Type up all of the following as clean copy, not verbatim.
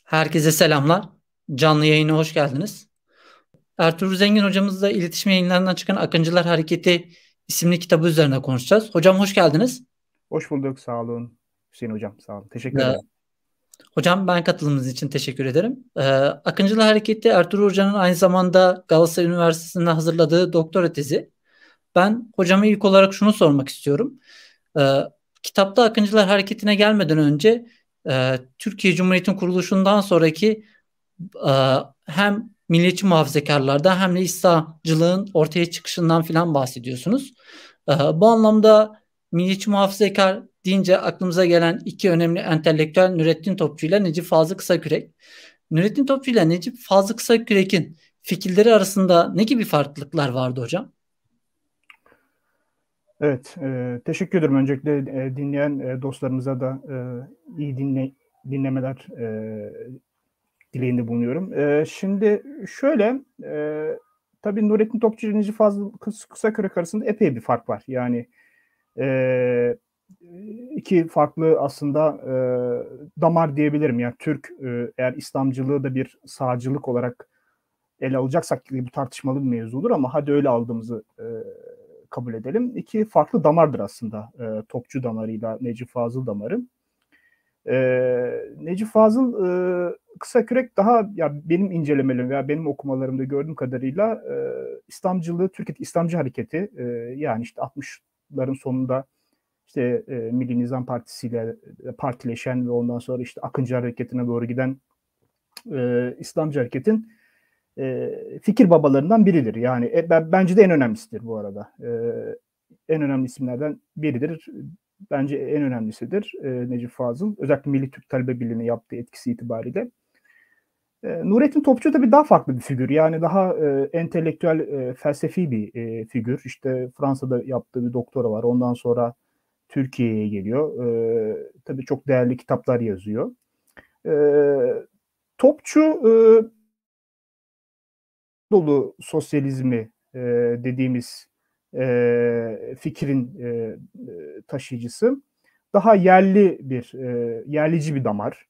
Herkese selamlar. Canlı yayına hoş geldiniz. Ertuğrul Zengin hocamızla iletişim yayınlarından çıkan Akıncılar Hareketi isimli kitabı üzerine konuşacağız. Hocam hoş geldiniz. Hoş bulduk. Sağ olun. Hüseyin Hocam. Sağ olun. Teşekkür Ee, ederim. hocam ben katılımınız için teşekkür ederim. Akıncılar Hareketi Ertuğrul Hoca'nın aynı zamanda Galatasaray Üniversitesi'nde hazırladığı doktora tezi. Ben hocama ilk olarak şunu sormak istiyorum. Ee, kitapta Akıncılar Hareketi'ne gelmeden önce Türkiye Cumhuriyeti'nin kuruluşundan sonraki e, hem milliyetçi muhafazakarlarda hem de İslamcılığın ortaya çıkışından filan bahsediyorsunuz. Bu anlamda milliyetçi muhafazakar deyince aklımıza gelen iki önemli entelektüel Nurettin Topçu ile Necip Fazıl Kısakürek. Nurettin Topçu ile Necip Fazıl Kısakürek'in fikirleri arasında ne gibi farklılıklar vardı hocam? Evet. Teşekkür ederim. Öncelikle dinleyen dostlarımıza da iyi dinlemeler dileğinde bulunuyorum. Şimdi şöyle tabii Nurettin Topçu ile Necip Fazıl Kısakürek arasında epey bir fark var. Yani e, iki farklı aslında damar diyebilirim. Yani Türk eğer İslamcılığı da bir sağcılık olarak ele alacaksak bu tartışmalı bir mevzu olur ama hadi öyle aldığımızı kabul edelim. İki farklı damardır aslında. Topçu damarıyla Necip Fazıl damarı. Necip Fazıl Kısakürek daha ya benim incelemelerim veya benim okumalarımda gördüğüm kadarıyla İslamcılığı, Türkiye İslamcı Hareketi yani işte 60'ların sonunda işte Milli Nizam Partisi ile partileşen ve ondan sonra işte Akıncı Hareketi'ne doğru giden İslamcı Hareket'in fikir babalarından biridir. Yani bence de en önemlisidir bu arada. En önemli isimlerden biridir. Bence en önemlisidir Necip Fazıl. Özellikle Milli Türk Talebe Birliği'ne yaptığı etkisi itibariyle. Nurettin Topçu tabii daha farklı bir figür. Yani daha entelektüel, felsefi bir figür. İşte Fransa'da yaptığı bir doktora var. Ondan sonra Türkiye'ye geliyor. Tabii çok değerli kitaplar yazıyor. E, Topçu dolu sosyalizmi dediğimiz fikrin taşıyıcısı. Daha yerlici bir damar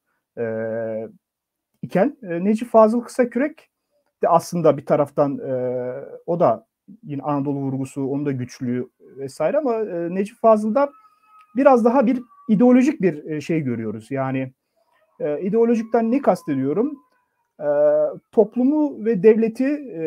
iken Necip Fazıl Kısakürek de aslında bir taraftan o da yine Anadolu vurgusu, onun da güçlüğü vesaire ama Necip Fazıl'da biraz daha bir ideolojik bir şey görüyoruz. Yani ideolojikten ne kastediyorum? Toplumu ve devleti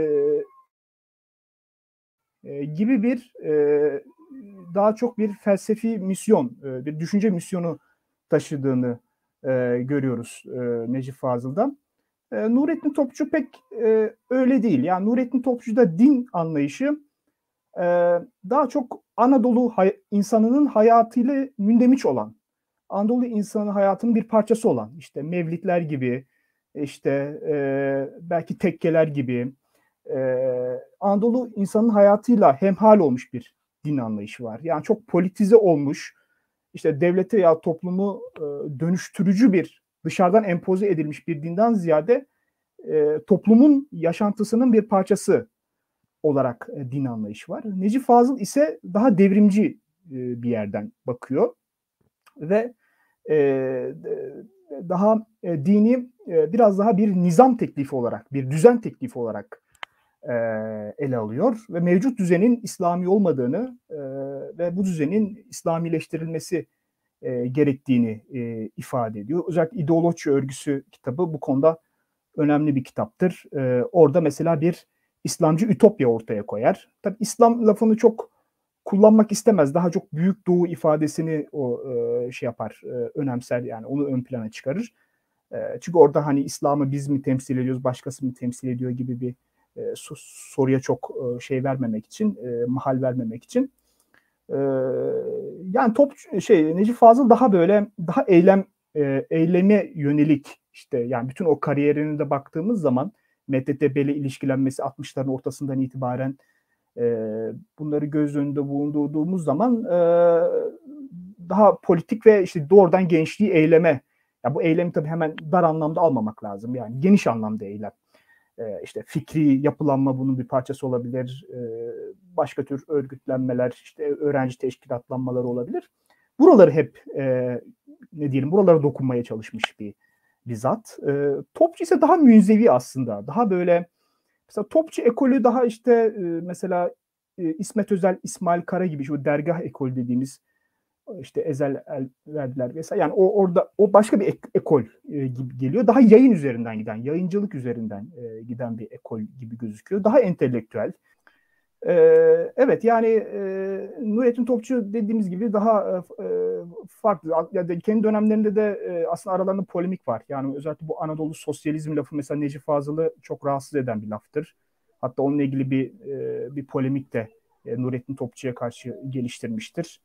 gibi bir daha çok bir felsefi misyon, bir düşünce misyonu taşıdığını görüyoruz Necip Fazıl'dan. Nurettin Topçu pek öyle değil. Yani Nurettin Topçu'da din anlayışı e, daha çok Anadolu insanının hayatıyla mündemiş olan, Anadolu insanı hayatının bir parçası olan, işte mevlitler gibi, işte belki tekkeler gibi, Anadolu insanın hayatıyla hemhal olmuş bir din anlayışı var. Yani çok politize olmuş, işte devlete ya toplumu dönüştürücü bir dışarıdan empoze edilmiş bir dinden ziyade toplumun yaşantısının bir parçası olarak din anlayışı var. Necip Fazıl ise daha devrimci bir yerden bakıyor ve e, daha dini biraz daha bir nizam teklifi olarak, bir düzen teklifi olarak ele alıyor ve mevcut düzenin İslami olmadığını ve bu düzenin İslamileştirilmesi gerektiğini ifade ediyor. Özellikle İdeoloji Örgüsü kitabı bu konuda önemli bir kitaptır. Orada mesela bir İslamcı ütopya ortaya koyar. Tabii İslam lafını çok kullanmak istemez. Daha çok büyük doğu ifadesini o şey yapar, önemser yani onu ön plana çıkarır. Çünkü orada hani İslam'ı biz mi temsil ediyoruz, başkası mı temsil ediyor gibi bir soruya çok şey vermemek için, mahal vermemek için. E, Yani Necip Fazıl daha böyle daha eyleme yönelik işte yani bütün o kariyerine de baktığımız zaman MTTB'li ilişkilenmesi 60'ların ortasından itibaren e, bunları göz önünde bulundurduğumuz zaman daha politik ve işte doğrudan gençliği eyleme. Ya bu eylemi tabii hemen dar anlamda almamak lazım. Yani geniş anlamda eylem. İşte fikri yapılanma bunun bir parçası olabilir. Başka tür örgütlenmeler, işte öğrenci teşkilatlanmaları olabilir. Buraları hep ne diyelim, buralara dokunmaya çalışmış bir bir zat. Topçu ise daha münzevi aslında. Daha böyle mesela Topçu ekolü daha işte mesela İsmet Özel, İsmail Kara gibi şu dergah ekolü dediğimiz işte Ezel verdiler vesaire. Yani orada o başka bir ekol gibi geliyor. Daha yayın üzerinden giden, yayıncılık üzerinden giden bir ekol gibi gözüküyor. Daha entelektüel. Evet yani Nurettin Topçu dediğimiz gibi daha farklı. Yani kendi dönemlerinde de aslında aralarında polemik var. Yani özellikle bu Anadolu sosyalizm lafı mesela Necip Fazıl'ı çok rahatsız eden bir laftır. Hatta onunla ilgili bir polemik de Nurettin Topçu'ya karşı geliştirmiştir.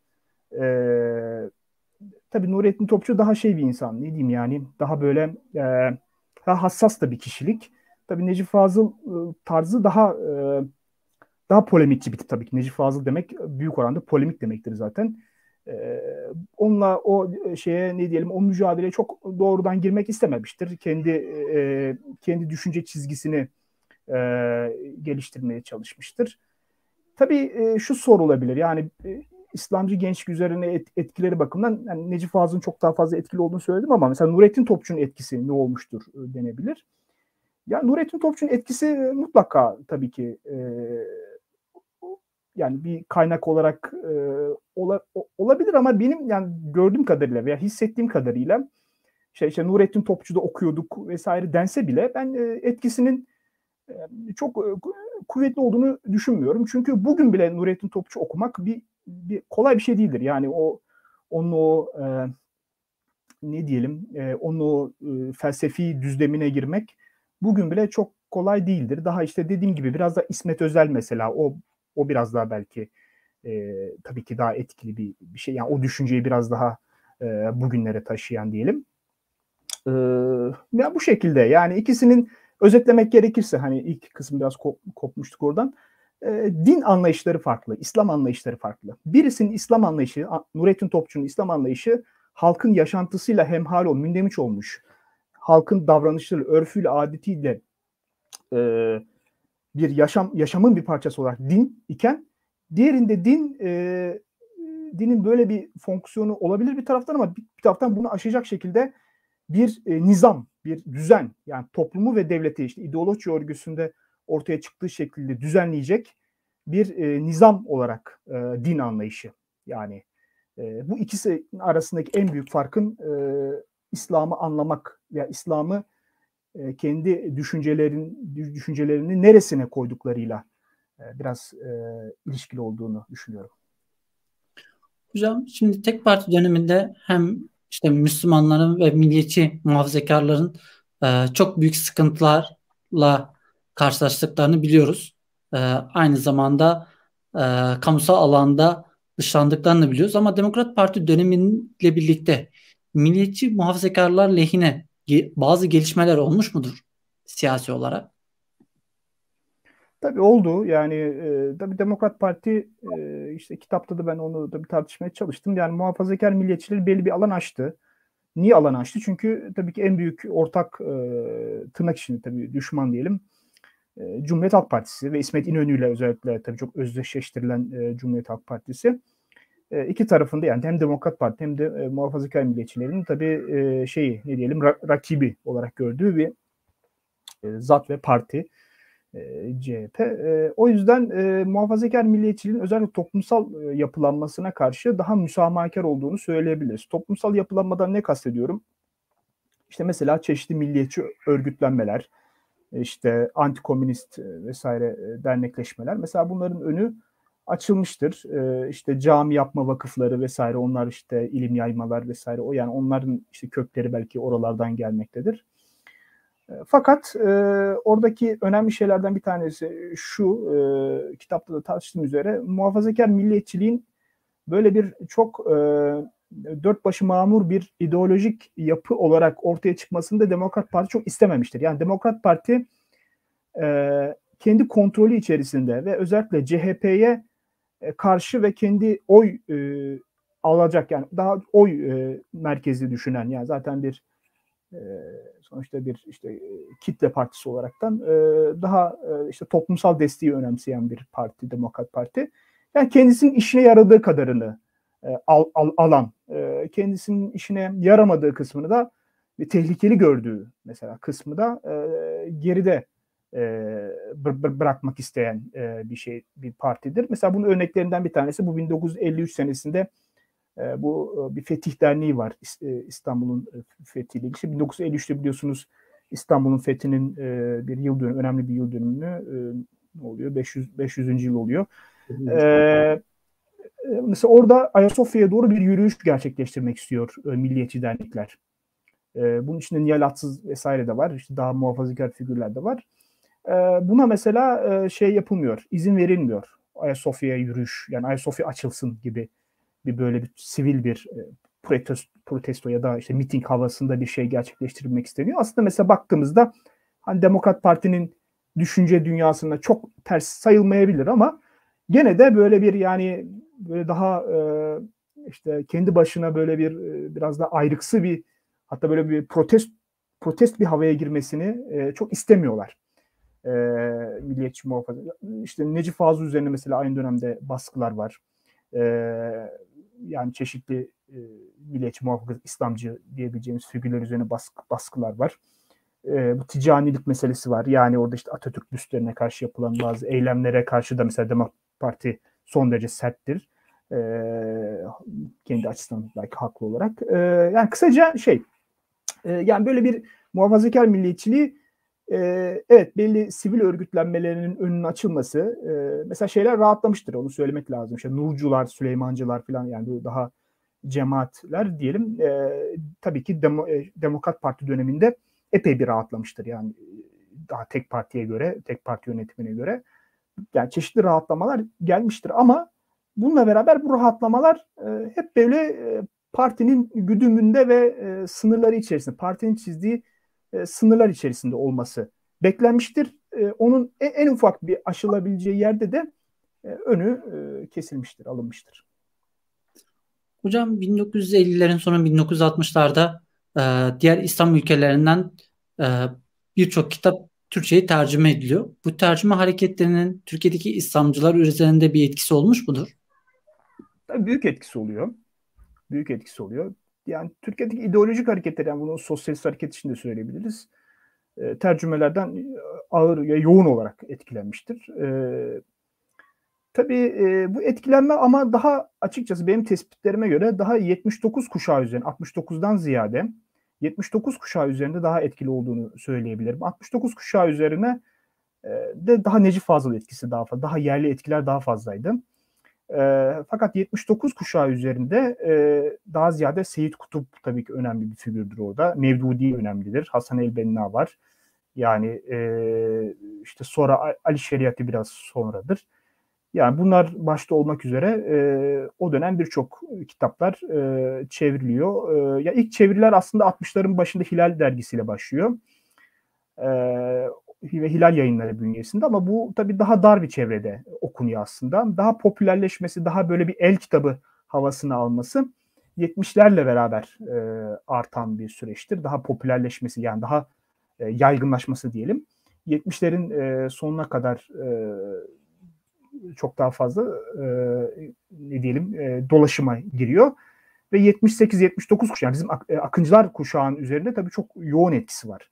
Tabii Nurettin Topçu daha şey bir insan, ne diyeyim yani, daha böyle daha hassas da bir kişilik. Tabii Necip Fazıl tarzı daha polemikçi bir tip tabii ki. Necip Fazıl demek büyük oranda polemik demektir zaten. Onunla o şeye ne diyelim o mücadeleye çok doğrudan girmek istememiştir. Kendi düşünce çizgisini geliştirmeye çalışmıştır. Tabii şu sorulabilir. Yani İslamcı gençlik üzerine etkileri bakımından yani Necip Fazıl'ın çok daha fazla etkili olduğunu söyledim ama mesela Nurettin Topçu'nun etkisi ne olmuştur denebilir. Ya Nurettin Topçu'nun etkisi mutlaka tabii ki yani bir kaynak olarak olabilir ama benim yani gördüğüm kadarıyla veya hissettiğim kadarıyla işte Nurettin Topçu'da okuyorduk vesaire dense bile ben etkisinin çok kuvvetli olduğunu düşünmüyorum. Çünkü bugün bile Nurettin Topçu okumak bir kolay bir şey değildir. Yani onun o ne diyelim onun o felsefi düzlemine girmek bugün bile çok kolay değildir. Daha işte dediğim gibi biraz da İsmet Özel mesela o biraz daha belki tabii ki daha etkili bir şey. Yani o düşünceyi biraz daha bugünlere taşıyan diyelim. Ya bu şekilde yani ikisinin özetlemek gerekirse hani ilk kısım biraz kopmuştuk oradan. Din anlayışları farklı, İslam anlayışları farklı. Birisinin İslam anlayışı, Nurettin Topçu'nun İslam anlayışı halkın yaşantısıyla hemhal mündemiş olmuş. Halkın davranışları, örfüyle, adetiyle bir yaşamın bir parçası olarak din iken diğerinde dinin böyle bir fonksiyonu olabilir bir taraftan ama bir taraftan bunu aşacak şekilde bir nizam, bir düzen yani toplumu ve devleti işte ideoloji örgüsünde ortaya çıktığı şekilde düzenleyecek bir nizam olarak din anlayışı. Yani bu ikisi arasındaki en büyük farkın İslam'ı anlamak ya İslam'ı kendi düşüncelerini neresine koyduklarıyla biraz ilişkili olduğunu düşünüyorum. Hocam şimdi tek parti döneminde hem işte Müslümanların ve milliyetçi muhafazakarların çok büyük sıkıntılarla karşılaştıklarını biliyoruz. Aynı zamanda kamusal alanda dışlandıklarını biliyoruz. Ama Demokrat Parti dönemiyle birlikte milliyetçi muhafazakarlar lehine bazı gelişmeler olmuş mudur siyasi olarak? Tabii oldu. Yani tabii Demokrat Parti işte kitapta da ben onu da bir tartışmaya çalıştım. Yani muhafazakar milliyetçiler belli bir alan açtı. Niye alan açtı? Çünkü tabii ki en büyük ortak tırnak içinde tabii düşman diyelim. Cumhuriyet Halk Partisi ve İsmet İnönü ile özellikle tabii çok özdeşleştirilen Cumhuriyet Halk Partisi. İki tarafında yani hem Demokrat Parti hem de muhafazakar milliyetçilerin tabii ne diyelim rakibi olarak gördüğü bir zat ve parti. CHP. O yüzden muhafazakar milliyetçiliğin özellikle toplumsal yapılanmasına karşı daha müsamahakar olduğunu söyleyebiliriz. Toplumsal yapılanmadan ne kastediyorum? İşte mesela çeşitli milliyetçi örgütlenmeler, işte antikomünist vesaire dernekleşmeler. Mesela bunların önü açılmıştır. İşte cami yapma vakıfları vesaire, onlar işte ilim yaymalar vesaire. O yani onların işte kökleri belki oralardan gelmektedir. Fakat oradaki önemli şeylerden bir tanesi şu, kitapta da tartıştığım üzere muhafazakar milliyetçiliğin böyle bir çok dört başı mamur bir ideolojik yapı olarak ortaya çıkmasını da Demokrat Parti çok istememiştir. Yani Demokrat Parti kendi kontrolü içerisinde ve özellikle CHP'ye karşı ve kendi oy alacak yani daha oy merkezli düşünen yani zaten bir sonuçta bir işte kitle partisi olaraktan daha işte toplumsal desteği önemseyen bir parti, Demokrat Parti. Yani kendisinin işine yaradığı kadarını alan, kendisinin işine yaramadığı kısmını da ve tehlikeli gördüğü mesela kısmı da geride bırakmak isteyen bir partidir. Mesela bunun örneklerinden bir tanesi bu 1953 senesinde bu bir Fetih Derneği var İstanbul'un fethiyle ilgili. 1953'te biliyorsunuz İstanbul'un fethinin bir yıl dönümü, önemli bir yıl dönümünü ne oluyor? 500. yıl oluyor. Mesela orada Ayasofya'ya doğru bir yürüyüş gerçekleştirmek istiyor milliyetçi dernekler. Bunun içinde Nihal Atsız vesaire de var. İşte daha muhafazakar figürler de var. Buna mesela şey yapılmıyor, izin verilmiyor. Ayasofya'ya yürüyüş, yani Ayasofya açılsın gibi böyle bir sivil bir protesto ya da işte miting havasında bir şey gerçekleştirilmek isteniyor. Aslında mesela baktığımızda hani Demokrat Parti'nin düşünce dünyasında çok ters sayılmayabilir ama gene de böyle bir yani böyle daha işte kendi başına böyle bir biraz da ayrıksı bir hatta böyle bir protest bir havaya girmesini çok istemiyorlar. Milliyetçi muhafaza. İşte Necip Fazıl üzerine mesela aynı dönemde baskılar var. Yani çeşitli milliyetçi muhafazakar İslamcı diyebileceğimiz figürler üzerine baskılar var. Bu ticanilik meselesi var. Yani orada işte Atatürk büstlerine karşı yapılan bazı eylemlere karşı da mesela Demokrat Parti son derece serttir. Kendi açısından belki haklı olarak. Yani kısaca yani böyle bir muhafazakar milliyetçiliği evet belli sivil örgütlenmelerinin önünün açılması mesela şeyler rahatlamıştır, onu söylemek lazım. İşte Nurcular, Süleymancılar falan, yani daha cemaatler diyelim tabii ki Demokrat Parti döneminde epey bir rahatlamıştır. Yani daha tek partiye göre, tek parti yönetimine göre yani çeşitli rahatlamalar gelmiştir ama bununla beraber bu rahatlamalar hep böyle partinin güdümünde ve sınırları içerisinde, partinin çizdiği sınırlar içerisinde olması beklenmiştir. Onun en ufak bir aşılabileceği yerde de önü kesilmiştir, alınmıştır. Hocam 1950'lerin sonu 1960'larda diğer İslam ülkelerinden e, birçok kitap Türkçe'ye tercüme ediliyor. Bu tercüme hareketlerinin Türkiye'deki İslamcılar üzerinde bir etkisi olmuş mudur? Tabii büyük etkisi oluyor. Büyük etkisi oluyor. Yani Türkiye'deki ideolojik hareketler, yani bunu sosyalist hareket için de söyleyebiliriz. Tercümelerden ağır ya yoğun olarak etkilenmiştir. Tabii bu etkilenme ama daha açıkçası benim tespitlerime göre daha 79 kuşağı üzerine, 69'dan ziyade 79 kuşağı üzerinde daha etkili olduğunu söyleyebilirim. 69 kuşağı üzerine de daha Necip Fazıl etkisi daha fazla, daha yerli etkiler daha fazlaydı. Fakat 79 kuşağı üzerinde daha ziyade Seyit Kutup tabii ki önemli bir figürdür orada. Mevdudi önemlidir. Hasan el-Benna var. Yani işte sonra Ali Şeriatı biraz sonradır. Yani bunlar başta olmak üzere o dönem birçok kitaplar çevriliyor. Ya ilk çeviriler aslında 60'ların başında Hilal dergisiyle başlıyor. Ve Hilal Yayınları bünyesinde, ama bu tabii daha dar bir çevrede okunuyor aslında. Daha popülerleşmesi, daha böyle bir el kitabı havasını alması 70'lerle beraber artan bir süreçtir. Daha popülerleşmesi, yani daha yaygınlaşması diyelim. 70'lerin sonuna kadar çok daha fazla ne diyelim dolaşıma giriyor. Ve 78-79 kuşağı, yani bizim Akıncılar kuşağının üzerinde tabii çok yoğun etkisi var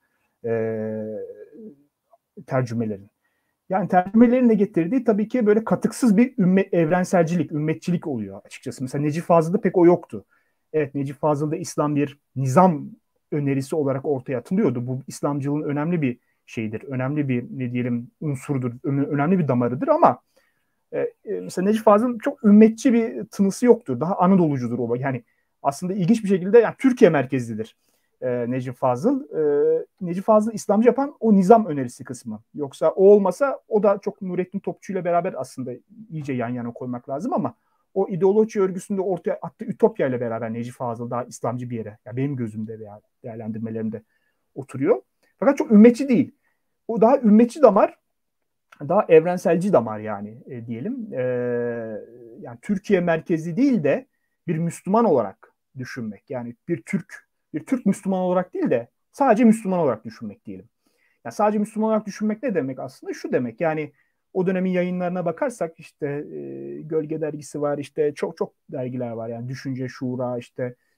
tercümelerin. Yani tercümelerin de getirdiği tabii ki böyle katıksız bir evrenselcilik, ümmetçilik oluyor açıkçası. Mesela Necip Fazıl'da pek o yoktu. Evet, Necip Fazıl'da İslam bir nizam önerisi olarak ortaya atılıyordu. Bu İslamcılığın önemli bir şeyidir. Önemli bir ne diyelim unsurdur. Önemli bir damarıdır ama mesela Necip Fazıl'ın çok ümmetçi bir tınısı yoktur. Daha Anadolucudur o. Yani aslında ilginç bir şekilde yani Türkiye merkezlidir Necip Fazıl. Necip Fazıl İslamcı yapan o nizam önerisi kısmı. Yoksa o olmasa, o da çok Nurettin Topçu ile beraber aslında iyice yan yana koymak lazım ama o ideoloji örgüsünde ortaya attığı Ütopya ile beraber Necip Fazıl daha İslamcı bir yere, yani benim gözümde veya değerlendirmelerimde oturuyor. Fakat çok ümmetçi değil. O daha ümmetçi damar, daha evrenselci damar yani diyelim. Yani Türkiye merkezli değil de bir Müslüman olarak düşünmek. Yani bir Türk Müslüman olarak değil de sadece Müslüman olarak düşünmek diyelim. Yani sadece Müslüman olarak düşünmek ne demek aslında? Şu demek, yani o dönemin yayınlarına bakarsak işte Gölge dergisi var, işte çok çok dergiler var, yani Düşünce, Şura, işte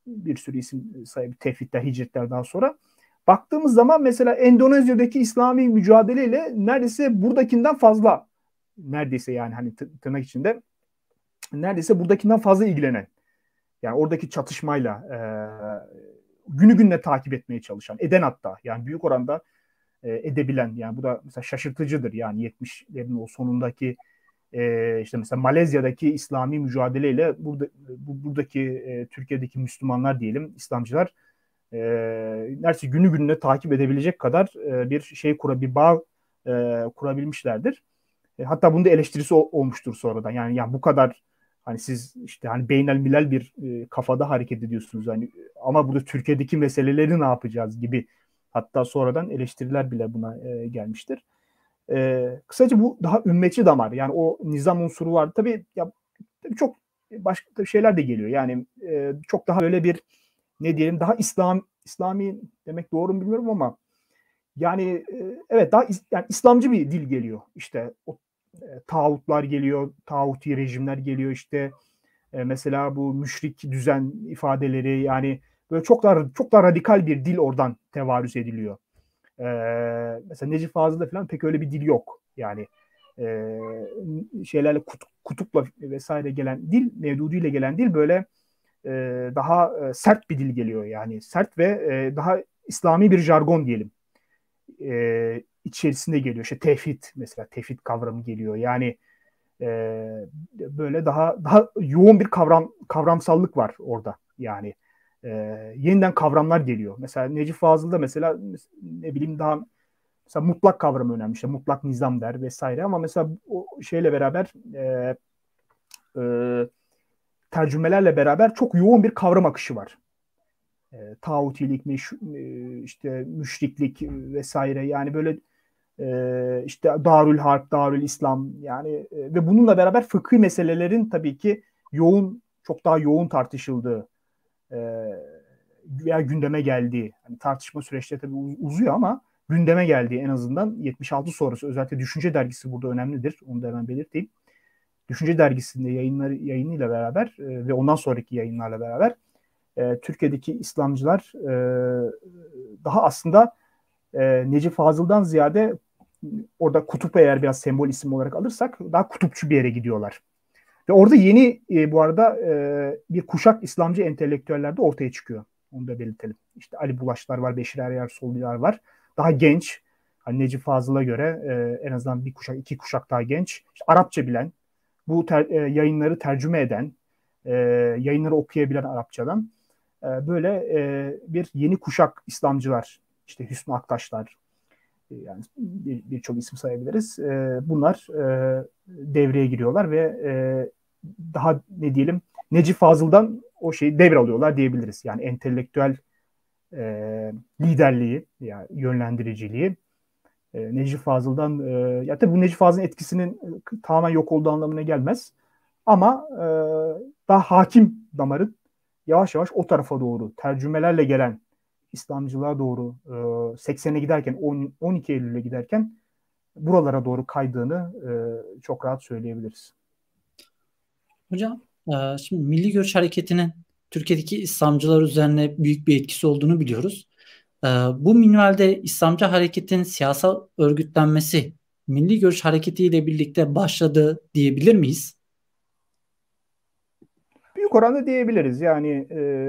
bir sürü isim sahibi tevhidler, hicretlerden sonra. Baktığımız zaman mesela Endonezya'daki İslami mücadeleyle neredeyse buradakinden fazla, neredeyse yani hani tırnak içinde, neredeyse buradakinden fazla ilgilenen, yani oradaki çatışmayla günü gününe takip etmeye çalışan, eden hatta yani büyük oranda edebilen, yani bu da mesela şaşırtıcıdır. Yani 70'lerin o sonundaki işte mesela Malezya'daki İslami mücadeleyle buradaki Türkiye'deki Müslümanlar diyelim, İslamcılar neredeyse günü gününe takip edebilecek kadar bir bağ kurabilmişlerdir. Hatta bunun da eleştirisi olmuştur sonradan. Yani bu kadar, hani siz işte hani beynel milel bir kafada hareket ediyorsunuz hani, ama burada Türkiye'deki meseleleri ne yapacağız gibi, hatta sonradan eleştiriler bile buna gelmiştir. Kısaca bu daha ümmetçi damar, yani o nizam unsuru var. Tabii ya, çok başka şeyler de geliyor. Yani çok daha böyle bir, ne diyelim, daha İslami demek doğru mu bilmiyorum ama yani evet, daha yani İslamcı bir dil geliyor. İşte o tağutlar geliyor, tağuti rejimler geliyor, işte mesela bu müşrik düzen ifadeleri, yani böyle çok daha radikal bir dil oradan tevarüz ediliyor. Mesela Necip Fazıl'da falan pek öyle bir dil yok. Yani şeylerle kutupla vesaire gelen dil, Mevdudi ile gelen dil böyle daha sert bir dil geliyor. Yani sert ve daha İslami bir jargon diyelim. İçerisinde geliyor. İşte tevhid, mesela tevhid kavramı geliyor. Yani böyle daha yoğun bir kavramsallık var orada. Yani yeniden kavramlar geliyor. Mesela Necip Fazıl'da mesela, ne bileyim, daha mesela mutlak kavramı önemli. İşte mutlak nizam der vesaire, ama mesela o şeyle beraber e, tercümelerle beraber çok yoğun bir kavram akışı var. Tağutilik, işte müşriklik vesaire, yani böyle işte Darül Harp, Darül İslam, yani ve bununla beraber fıkhi meselelerin tabii ki çok daha yoğun tartışıldığı veya gündeme geldiği, hani tartışma süreçleri tabii uzuyor ama gündeme geldiği, en azından 76 sonrası, özellikle Düşünce Dergisi burada önemlidir. Onu da hemen belirteyim. Düşünce Dergisi'nde yayınıyla beraber ve ondan sonraki yayınlarla beraber Türkiye'deki İslamcılar daha aslında Necip Fazıl'dan ziyade, orada kutup eğer biraz sembol isim olarak alırsak, daha kutupçu bir yere gidiyorlar. Ve orada yeni bu arada bir kuşak İslamcı entelektüeller de ortaya çıkıyor. Onu da belirtelim. İşte Ali Bulaşlar var, Beşir Eryarsoğlu'lar var. Daha genç. Hani Necip Fazıl'a göre en azından bir kuşak, iki kuşak daha genç. İşte Arapça bilen, bu yayınları tercüme eden, yayınları okuyabilen Arapçadan. Böyle bir yeni kuşak İslamcılar, işte Hüsnü Aktaşlar, yani birçok isim sayabiliriz. Bunlar devreye giriyorlar ve daha, ne diyelim, Necip Fazıl'dan o şeyi devralıyorlar diyebiliriz. Yani entelektüel liderliği, yani yönlendiriciliği Necip Fazıl'dan, ya tabii bu Necip Fazıl'ın etkisinin tamamen yok olduğu anlamına gelmez. Ama daha hakim damarın yavaş yavaş o tarafa doğru, tercümelerle gelen İslamcılığa doğru 80'e giderken, 12 Eylül'e giderken buralara doğru kaydığını çok rahat söyleyebiliriz. Hocam, şimdi Milli Görüş Hareketi'nin Türkiye'deki İslamcılar üzerine büyük bir etkisi olduğunu biliyoruz. Bu minvalde İslamcı hareketin siyasal örgütlenmesi Milli Görüş Hareketi ile birlikte başladı diyebilir miyiz? Büyük oranda diyebiliriz. Yani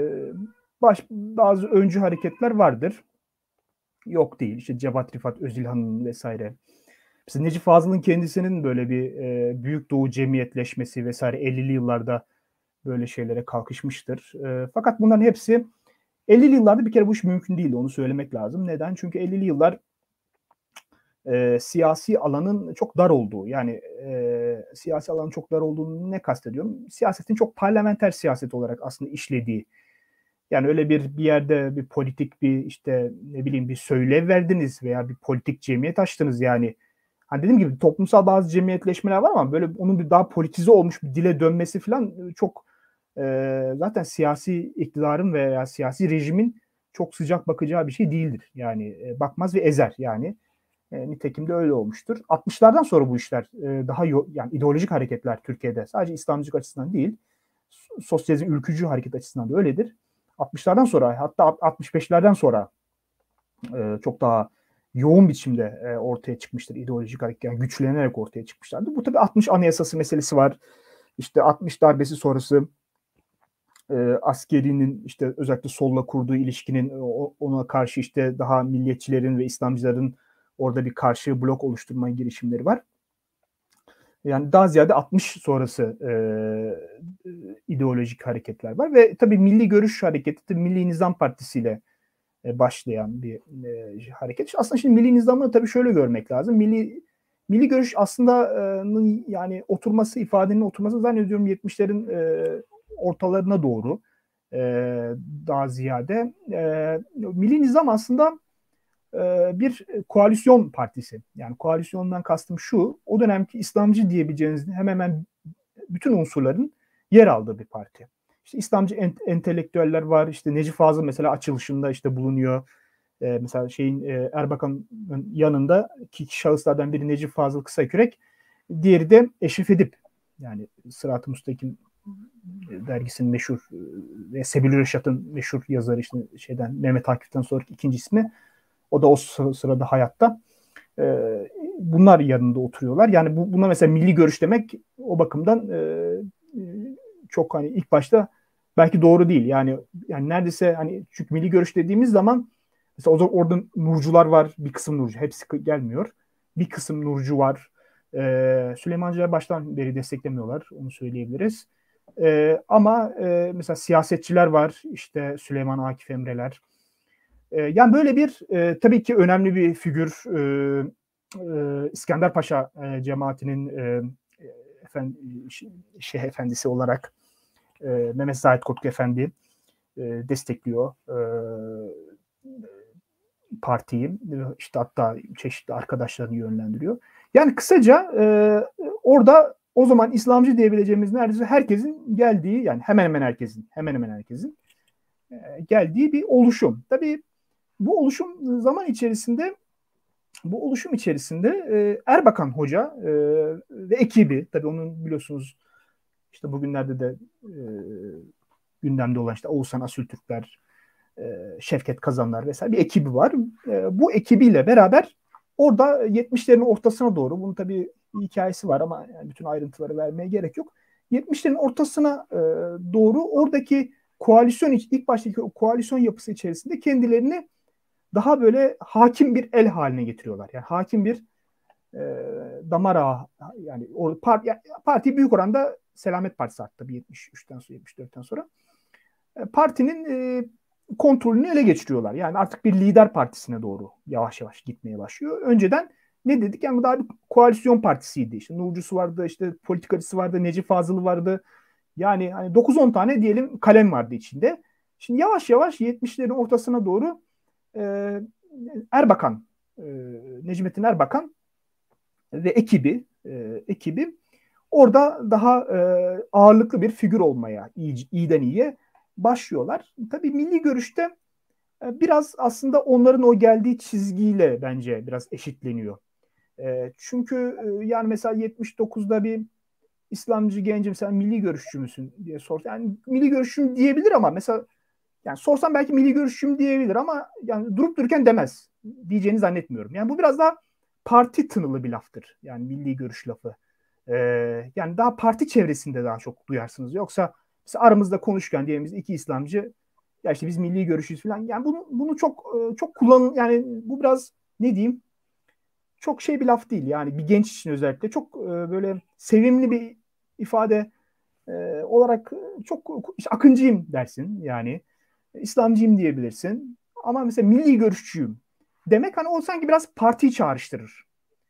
bazı öncü hareketler vardır. Yok değil. İşte Cevat Rifat Özilhan'ın vesaire. Mesela Necip Fazıl'ın kendisinin böyle bir Büyük Doğu cemiyetleşmesi vesaire 50'li yıllarda böyle şeylere kalkışmıştır. Fakat bunların hepsi 50'li yıllarda, bir kere bu iş mümkün değildi. Onu söylemek lazım. Neden? Çünkü 50'li yıllar siyasi alanın çok dar olduğu, yani siyasi alanın çok dar olduğunu ne kastediyorum? Siyasetin çok parlamenter siyaset olarak aslında işlediği. Yani öyle bir yerde bir politik, bir işte ne bileyim, bir söylev verdiniz veya bir politik cemiyet açtınız yani. Hani dediğim gibi toplumsal bazı cemiyetleşmeler var ama böyle onun bir daha politize olmuş bir dile dönmesi falan çok zaten siyasi iktidarın veya siyasi rejimin çok sıcak bakacağı bir şey değildir. Yani bakmaz ve ezer yani. Nitekim de öyle olmuştur. 60'lardan sonra bu işler daha yani ideolojik hareketler Türkiye'de sadece İslamcılık açısından değil, sosyalizm ülkücü hareket açısından da öyledir. 60'lardan sonra, hatta 65'lerden sonra çok daha yoğun biçimde ortaya çıkmıştır ideolojik hareket. Yani güçlenerek ortaya çıkmışlardı. Bu tabii 60 Anayasası meselesi var. İşte 60 darbesi sonrası askerinin işte özellikle solla kurduğu ilişkinin ona karşı işte daha milliyetçilerin ve İslamcıların orada bir karşı blok oluşturma girişimleri var. Yani daha ziyade 60 sonrası ideolojik hareketler var ve tabii Milli Görüş Hareketi Milli Nizam Partisi ile başlayan bir hareket. Aslında şimdi Milli Nizam'ı tabii şöyle görmek lazım. Milli Görüş aslında yani ifadenin oturması zannediyorum 70'lerin ortalarına doğru daha ziyade. Milli Nizam aslında bir koalisyon partisi. Yani koalisyondan kastım şu, o dönemki İslamcı diyebileceğiniz hemen hemen bütün unsurların yer aldığı bir parti. İşte İslamcı entelektüeller var. İşte Necip Fazıl mesela açılışında işte bulunuyor. Mesela Erbakan'ın yanında iki şahıslardan biri Necip Fazıl Kısakürek, diğeri de Eşref Edip. Yani Sırat-ı Müstakim dergisinin meşhur ve Sebil Reşat'ın meşhur yazarı işte Mehmet Akif'ten sonraki ikinci ismi. O da o sırada hayatta. Bunlar yanında oturuyorlar. Yani buna mesela milli görüş demek o bakımdan çok hani ilk başta belki doğru değil. Yani neredeyse hani çünkü milli görüş dediğimiz zaman mesela orada nurcular var. Bir kısım nurcu. Hepsi gelmiyor. Bir kısım nurcu var. Süleymancılar baştan beri desteklemiyorlar. Onu söyleyebiliriz. Ama mesela siyasetçiler var. İşte Süleyman Akif Emreler. Yani böyle bir tabii ki önemli bir figür İskender Paşa cemaatinin Şeyh Efendisi olarak Mehmet Zahid Kotku Efendi destekliyor partiyi. İşte hatta çeşitli arkadaşlarını yönlendiriyor. Yani kısaca orada o zaman İslamcı diyebileceğimiz neredeyse herkesin geldiği, yani hemen hemen herkesin geldiği bir oluşum. Tabii bu oluşum içerisinde Erbakan Hoca ve ekibi, tabii onun biliyorsunuz işte bugünlerde de gündemde olan işte Oğuzhan Asültürkler, Şevket Kazanlar vesaire bir ekibi var. Bu ekibiyle beraber orada 70'lerin ortasına doğru, bunun tabii hikayesi var ama yani bütün ayrıntıları vermeye gerek yok. 70'lerin ortasına doğru oradaki ilk baştaki koalisyon yapısı içerisinde kendilerini daha böyle hakim bir el haline getiriyorlar. Yani hakim bir damar ağı, yani parti büyük oranda Selamet Partisi hatta 73'ten sonra 74'ten sonra partinin kontrolünü ele geçiriyorlar. Yani artık bir lider partisine doğru yavaş yavaş gitmeye başlıyor. Önceden ne dedik? Yani daha bir koalisyon partisiydi. İşte Nurcusu vardı, işte politikacısı vardı, Necip Fazıl'ı vardı. Yani hani 9-10 tane diyelim kalem vardı içinde. Şimdi yavaş yavaş 70'lerin ortasına doğru Erbakan, Necmettin Erbakan ve ekibi orada daha ağırlıklı bir figür olmaya iyiden iyiye başlıyorlar. Tabii milli görüşte biraz aslında onların o geldiği çizgiyle bence biraz eşitleniyor. Çünkü yani mesela 79'da bir İslamcı gencim sen milli görüşçü müsün diye sorsa, yani milli görüşçüm diyebilir ama mesela yani sorsam belki milli görüşçüm diyebilir ama yani durup dururken demez. Diyeceğini zannetmiyorum. Yani bu biraz daha parti tınılı bir laftır. Yani milli görüş lafı. Yani daha parti çevresinde daha çok duyarsınız. Yoksa mesela aramızda konuşurken diyelim biz iki İslamcı, ya işte biz milli görüşüz falan. Yani bunu çok yani bu biraz ne diyeyim, çok bir laf değil. Yani bir genç için özellikle çok böyle sevimli bir ifade olarak çok işte akıncıyım dersin yani. İslamcıyım diyebilirsin. Ama mesela milli görüşçüyüm demek hani o sanki biraz partiyi çağrıştırır.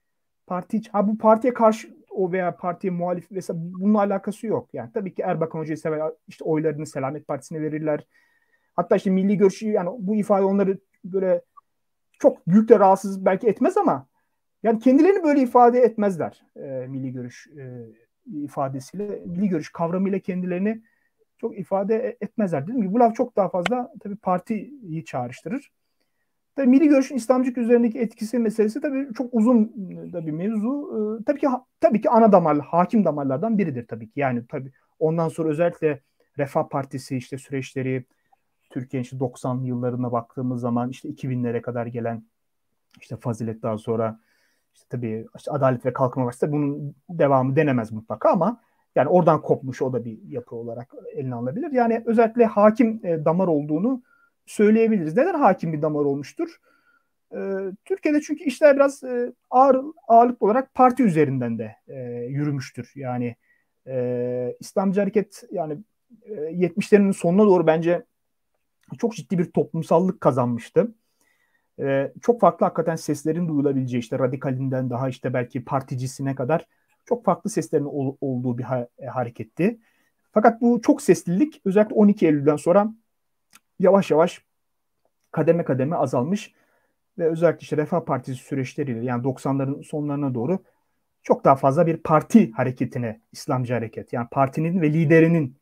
Bu partiye karşı o veya partiye muhalif mesela bununla alakası yok. Yani tabii ki Erbakan Hoca'yı sever, işte oylarını Selamet Partisi'ne verirler. Hatta işte milli görüşçü, yani bu ifade onları böyle çok büyük de rahatsız belki etmez ama yani kendilerini böyle ifade etmezler. Milli görüş ifadesiyle, milli görüş kavramıyla kendilerini çok ifade etmezler. Dediğim gibi bu laf çok daha fazla tabii partiyi çağrıştırır. Tabii milli görüşün İslamcılık üzerindeki etkisi meselesi tabii çok uzun da bir mevzu. Tabii ki ana damar, hakim damarlardan biridir tabii ki. Yani tabii ondan sonra özellikle Refah Partisi işte süreçleri, Türkiye'nin işte 90'lı yıllarına baktığımız zaman işte 2000'lere kadar gelen işte Fazilet, daha sonra işte tabii işte Adalet ve Kalkınma Partisi, bunun devamı denemez mutlaka ama yani oradan kopmuş, o da bir yapı olarak eline alınabilir. Yani özellikle hakim damar olduğunu söyleyebiliriz. Neden hakim bir damar olmuştur? Türkiye'de çünkü işler biraz ağırlıklı olarak parti üzerinden de yürümüştür. Yani İslamcı hareket yani 70'lerin sonuna doğru bence çok ciddi bir toplumsallık kazanmıştı. Çok farklı hakikaten seslerin duyulabileceği, işte radikalinden daha işte belki particisine kadar çok farklı seslerin olduğu bir hareketti. Fakat bu çok seslilik özellikle 12 Eylül'den sonra yavaş yavaş kademe kademe azalmış ve özellikle işte Refah Partisi süreçleriyle yani 90'ların sonlarına doğru çok daha fazla bir parti hareketine, İslamcı hareket yani partinin ve liderinin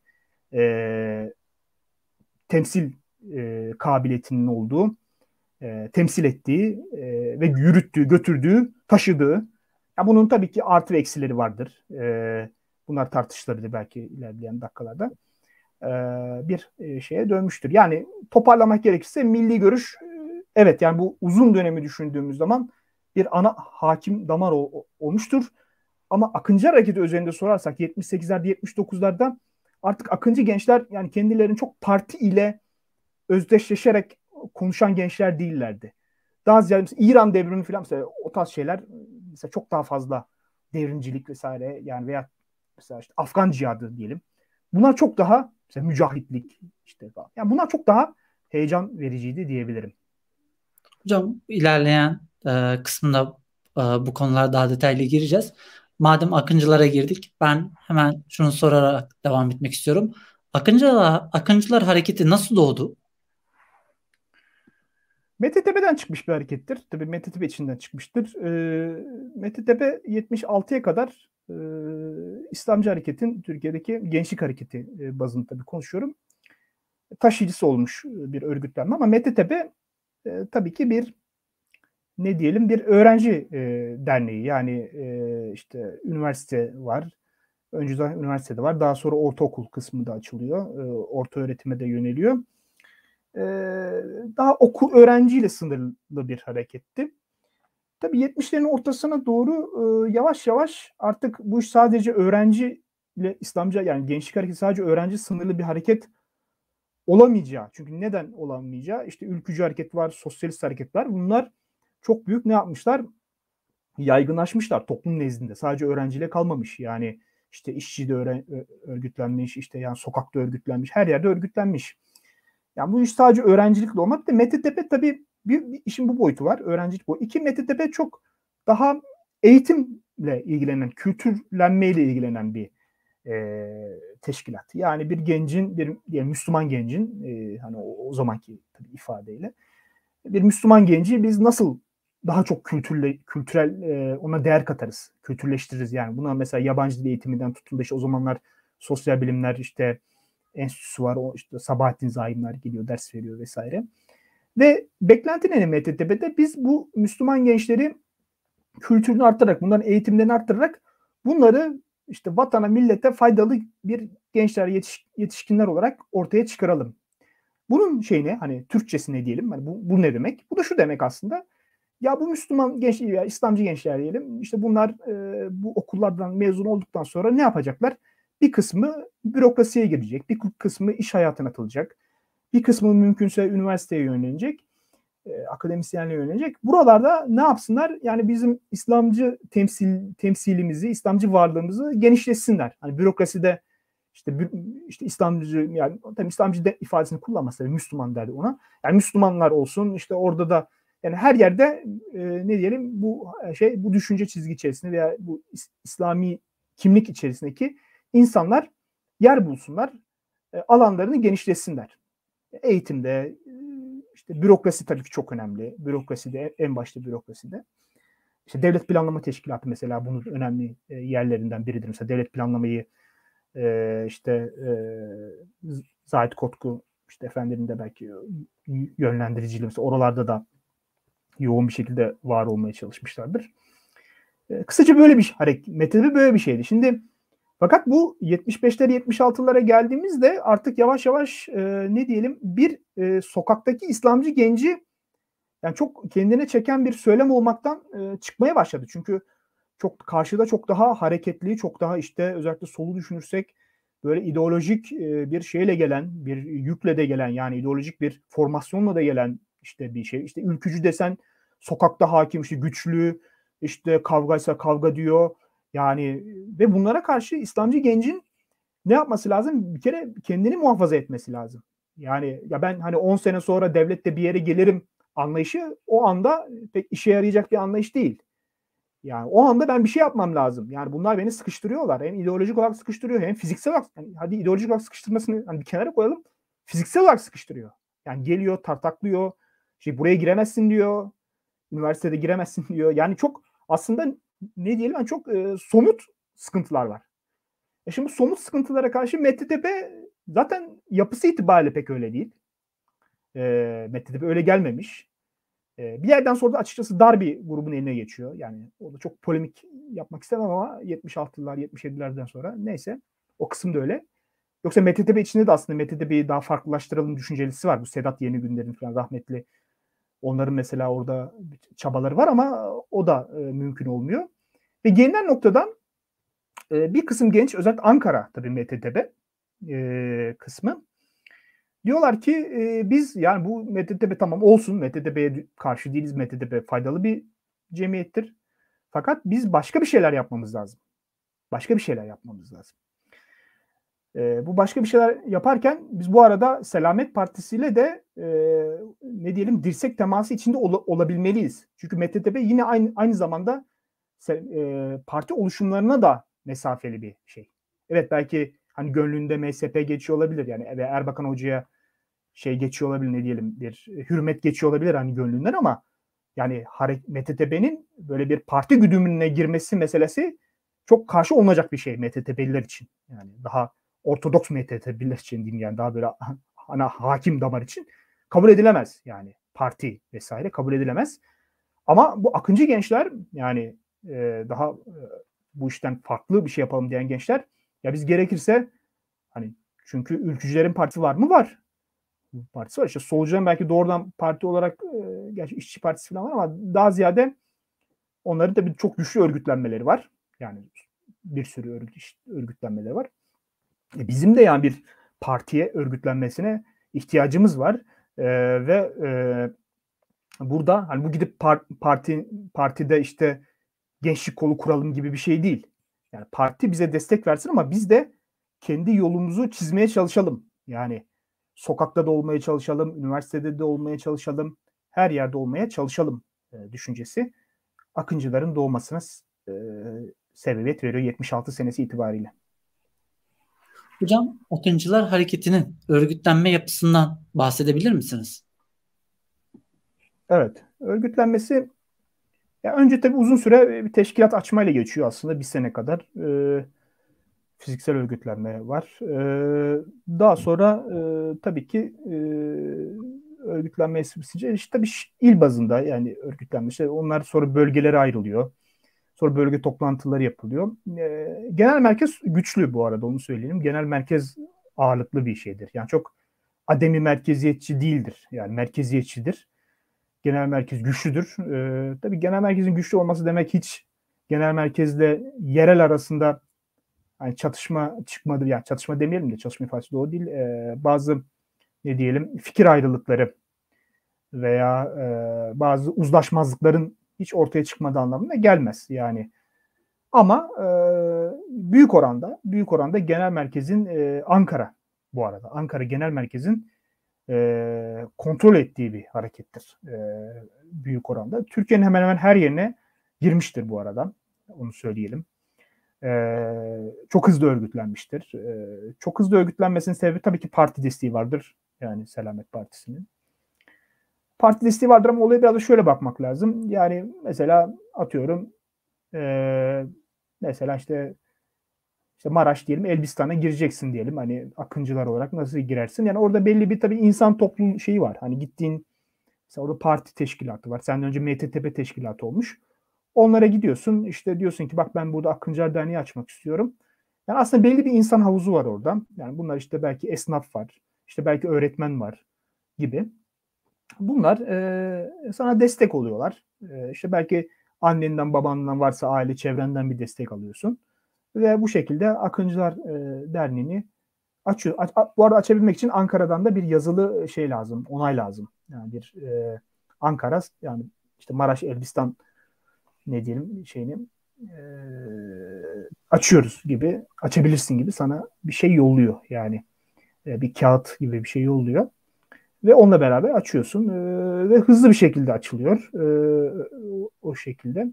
temsil kabiliyetinin olduğu, temsil ettiği ve yürüttüğü, götürdüğü, taşıdığı. Ya bunun tabii ki artı ve eksileri vardır. Bunlar tartışılabilir belki ilerleyen dakikalarda. Bir şeye dönmüştür. Yani toparlamak gerekirse milli görüş, evet yani bu uzun dönemi düşündüğümüz zaman bir ana hakim damar olmuştur. Ama Akıncı Hareketi üzerinde sorarsak 78'lerde 79'larda artık Akıncı gençler yani kendilerini çok parti ile özdeşleşerek konuşan gençler değillerdi. Daha ziyade mesela İran devrimi falan, mesela o tarz şeyler mesela çok daha fazla devrimcilik vesaire yani veya mesela işte Afgan cihadı diyelim. Bunlar çok daha mesela mücahitlik işte falan. Yani bunlar çok daha heyecan vericiydi diyebilirim. Hocam ilerleyen kısmında bu konulara daha detaylı gireceğiz. Madem akıncılara girdik, ben hemen şunu sorarak devam etmek istiyorum. Akıncılar hareketi nasıl doğdu? MTTB'den çıkmış bir harekettir. Tabii MTTB içinden çıkmıştır. MTTB 76'ya kadar İslamcı hareketin Türkiye'deki gençlik hareketi bazında tabii konuşuyorum. Taşıyıcısı olmuş bir örgütlenme ama MTTB tabii ki bir ne diyelim bir öğrenci derneği. Yani işte üniversite var. Önceden üniversitede var. Daha sonra ortaokul kısmı da açılıyor. Orta öğretime de yöneliyor. Daha okul öğrenciyle sınırlı bir hareketti. Tabii 70'lerin ortasına doğru yavaş yavaş artık bu iş sadece öğrenciyle İslamcı yani gençlik hareketi sadece öğrenci sınırlı bir hareket olamayacağı. Çünkü neden olamayacağı? İşte ülkücü hareket var, sosyalist hareket var. Bunlar çok büyük ne yapmışlar? Yaygınlaşmışlar toplum nezdinde. Sadece öğrenciyle kalmamış. Yani işte işçi de örgütlenmiş, işte yani sokakta örgütlenmiş, her yerde örgütlenmiş. Yani bu iş sadece öğrencilikle olmak da MTTP tabii bir işin bu boyutu var. Öğrencilik boyutu. İki, MTTP çok daha eğitimle ilgilenen, kültürlenmeyle ilgilenen bir teşkilat. Yani bir gencin, bir diyelim Müslüman gencin hani o zamanki tabii ifadeyle bir Müslüman genci biz nasıl daha çok kültürel ona değer katarız, kültürleştiririz. Yani buna mesela yabancı dil eğitiminden tutun da işte o zamanlar sosyal bilimler işte enstitüsü var. O işte Sabahattin Zaimler geliyor, ders veriyor vesaire. Ve beklenti ne MTTB'de? Biz bu Müslüman gençleri kültürünü arttırarak, bunların eğitimlerini arttırarak bunları işte vatana, millete faydalı bir gençler, yetişkinler olarak ortaya çıkaralım. Bunun şeyine hani Türkçesi ne diyelim? Hani bu ne demek? Bu da şu demek aslında. Ya bu Müslüman gençler ya İslamcı gençler diyelim. İşte bunlar bu okullardan mezun olduktan sonra ne yapacaklar? Bir kısmı bürokrasiye girecek, bir kısmı iş hayatına atılacak, bir kısmı mümkünse üniversiteye yönelecek, akademisyenliğe yönelecek. Buralarda ne yapsınlar? Yani bizim İslamcı temsilimizi, İslamcı varlığımızı genişletsinler. Hani bürokraside işte İslamcı yani tabii İslamcı ifadesini kullanmasa Müslüman derdi ona. Yani Müslümanlar olsun işte orada da yani her yerde ne diyelim bu düşünce çizgi içerisinde veya bu İslami kimlik içerisindeki insanlar yer bulsunlar, alanlarını genişletsinler. Eğitimde işte bürokrasi tabii ki çok önemli. Bürokraside en başta bürokraside. İşte Devlet Planlama Teşkilatı mesela bunun önemli yerlerinden biridir. Mesela devlet planlamayı işte Zahit Kotku işte efendim de belki yönlendiriciliği mesela oralarda da yoğun bir şekilde var olmaya çalışmışlardır. Kısaca böyle bir hareket. Metodi böyle bir şeydi. Şimdi Fakat bu 75'lere 76'lara geldiğimizde artık yavaş yavaş ne diyelim bir sokaktaki İslamcı genci yani çok kendine çeken bir söylem olmaktan çıkmaya başladı. Çünkü çok karşıda çok daha hareketli, çok daha işte özellikle solu düşünürsek böyle ideolojik bir şeyle gelen, bir yükle de gelen yani ideolojik bir formasyonla da gelen işte bir şey. İşte ülkücü desen sokakta hakim, işte güçlü, işte kavgaysa kavga diyor. Yani ve bunlara karşı İslamcı gencin ne yapması lazım? Bir kere kendini muhafaza etmesi lazım. Yani ya ben hani 10 sene sonra devlette bir yere gelirim anlayışı o anda pek işe yarayacak bir anlayış değil. Yani o anda ben bir şey yapmam lazım. Yani bunlar beni sıkıştırıyorlar. Hem ideolojik olarak sıkıştırıyor hem fiziksel olarak. Yani hadi ideolojik olarak sıkıştırmasını hani bir kenara koyalım. Fiziksel olarak sıkıştırıyor. Yani geliyor, tartaklıyor. İşte buraya giremezsin diyor. Üniversitede giremezsin diyor. Yani çok aslında ne diyelim yani çok somut sıkıntılar var. Şimdi somut sıkıntılara karşı Medtepe zaten yapısı itibariyle pek öyle değil. Medtepe öyle gelmemiş. Bir yerden sonra da açıkçası dar bir grubun eline geçiyor. Yani o da çok polemik yapmak istemem ama 76'lar 77'lerden sonra neyse o kısım da öyle. Yoksa Medtepe içinde de aslında Medtepe'yi daha farklılaştıralım düşüncelisi var. Bu Sedat Yeni Günler'in falan rahmetli. Onların mesela orada çabaları var ama o da mümkün olmuyor. Ve gelinen noktadan bir kısım genç özellikle Ankara tabii Medtepe kısmı diyorlar ki biz yani bu MTTB tamam olsun. MTTB'ye karşı değiliz. MTTB faydalı bir cemiyettir. Fakat biz başka bir şeyler yapmamız lazım. Başka bir şeyler yapmamız lazım. Bu başka bir şeyler yaparken biz bu arada Selamet Partisi ile de ne diyelim dirsek teması içinde olabilmeliyiz. Çünkü MTTB yine aynı zamanda parti oluşumlarına da mesafeli bir şey. Evet belki hani gönlünde MSP geçiyor olabilir. Yani ve Erbakan Hoca'ya şey geçiyor olabilir ne diyelim bir hürmet geçiyor olabilir hani gönlünden ama yani MTTB'nin böyle bir parti güdümüne girmesi meselesi çok karşı olunacak bir şey MTTB'liler için. Yani daha ortodoks MTTB'liler için diyeyim yani daha böyle ana hakim damar için kabul edilemez yani parti vesaire kabul edilemez. Ama bu akıncı gençler yani daha bu işten farklı bir şey yapalım diyen gençler ya biz gerekirse hani çünkü ülkücülerin partisi var mı? Var. Partisi var. İşte solcuların belki doğrudan parti olarak gerçi işçi partisi falan var ama daha ziyade onların da bir çok güçlü örgütlenmeleri var. Yani bir sürü örgütlenmeleri var. Bizim de yani bir partiye örgütlenmesine ihtiyacımız var. Ve burada hani bu gidip partide işte gençlik kolu kuralım gibi bir şey değil. Yani parti bize destek versin ama biz de kendi yolumuzu çizmeye çalışalım. Yani sokakta da olmaya çalışalım, üniversitede de olmaya çalışalım, her yerde olmaya çalışalım düşüncesi Akıncıların doğmasına sebebiyet veriyor 76 senesi itibariyle. Hocam, Akıncılar Hareketi'nin örgütlenme yapısından bahsedebilir misiniz? Evet, örgütlenmesi ya önce tabii uzun süre bir teşkilat açmayla geçiyor aslında bir sene kadar. Fiziksel örgütlenme var. Daha sonra tabii ki örgütlenme esprisince işte tabii il bazında yani örgütlenme. İşte onlar sonra bölgelere ayrılıyor. Sonra bölge toplantıları yapılıyor. Genel merkez güçlü bu arada onu söyleyelim. Genel merkez ağırlıklı bir şeydir. Yani çok ademi merkeziyetçi değildir. Yani merkeziyetçidir. Genel merkez güçlüdür. Tabii genel merkezin güçlü olması demek hiç genel merkezle yerel arasında hani çatışma çıkmadı. Yani çatışma demeyelim de çatışma ifadesi doğru değil. Bazı ne diyelim fikir ayrılıkları veya bazı uzlaşmazlıkların hiç ortaya çıkmadığı anlamına gelmez. Yani ama büyük oranda genel merkezin Ankara bu arada. Ankara genel merkezin kontrol ettiği bir harekettir. Büyük oranda. Türkiye'nin hemen hemen her yerine girmiştir bu arada. Onu söyleyelim. Çok hızlı örgütlenmiştir. Çok hızlı örgütlenmesinin sebebi tabii ki parti desteği vardır. Yani Selamet Partisi'nin. Parti desteği vardır ama olaya biraz da şöyle bakmak lazım. Yani mesela atıyorum mesela işte Maraş diyelim Elbistan'a gireceksin diyelim. Hani akıncılar olarak nasıl girersin? Yani orada belli bir tabii insan toplum şeyi var. Hani gittiğin mesela orada parti teşkilatı var. Senden önce MTTP teşkilatı olmuş. Onlara gidiyorsun. İşte diyorsun ki bak ben burada Akıncılar Derneği açmak istiyorum. Yani aslında belli bir insan havuzu var orada. Yani bunlar işte belki esnaf var, işte belki öğretmen var gibi. Bunlar sana destek oluyorlar. İşte belki annenden, babandan varsa aile çevrenden bir destek alıyorsun. Ve bu şekilde Akıncılar Derneği'ni açıyor. Bu arada açabilmek için Ankara'dan da bir yazılı şey lazım, onay lazım. Yani bir Ankara, yani işte Maraş, Elbistan ne diyelim şeyini e, açıyoruz gibi, açabilirsin gibi sana bir şey yolluyor. Yani bir kağıt gibi bir şey yolluyor. Ve onunla beraber açıyorsun ve hızlı bir şekilde açılıyor o şekilde.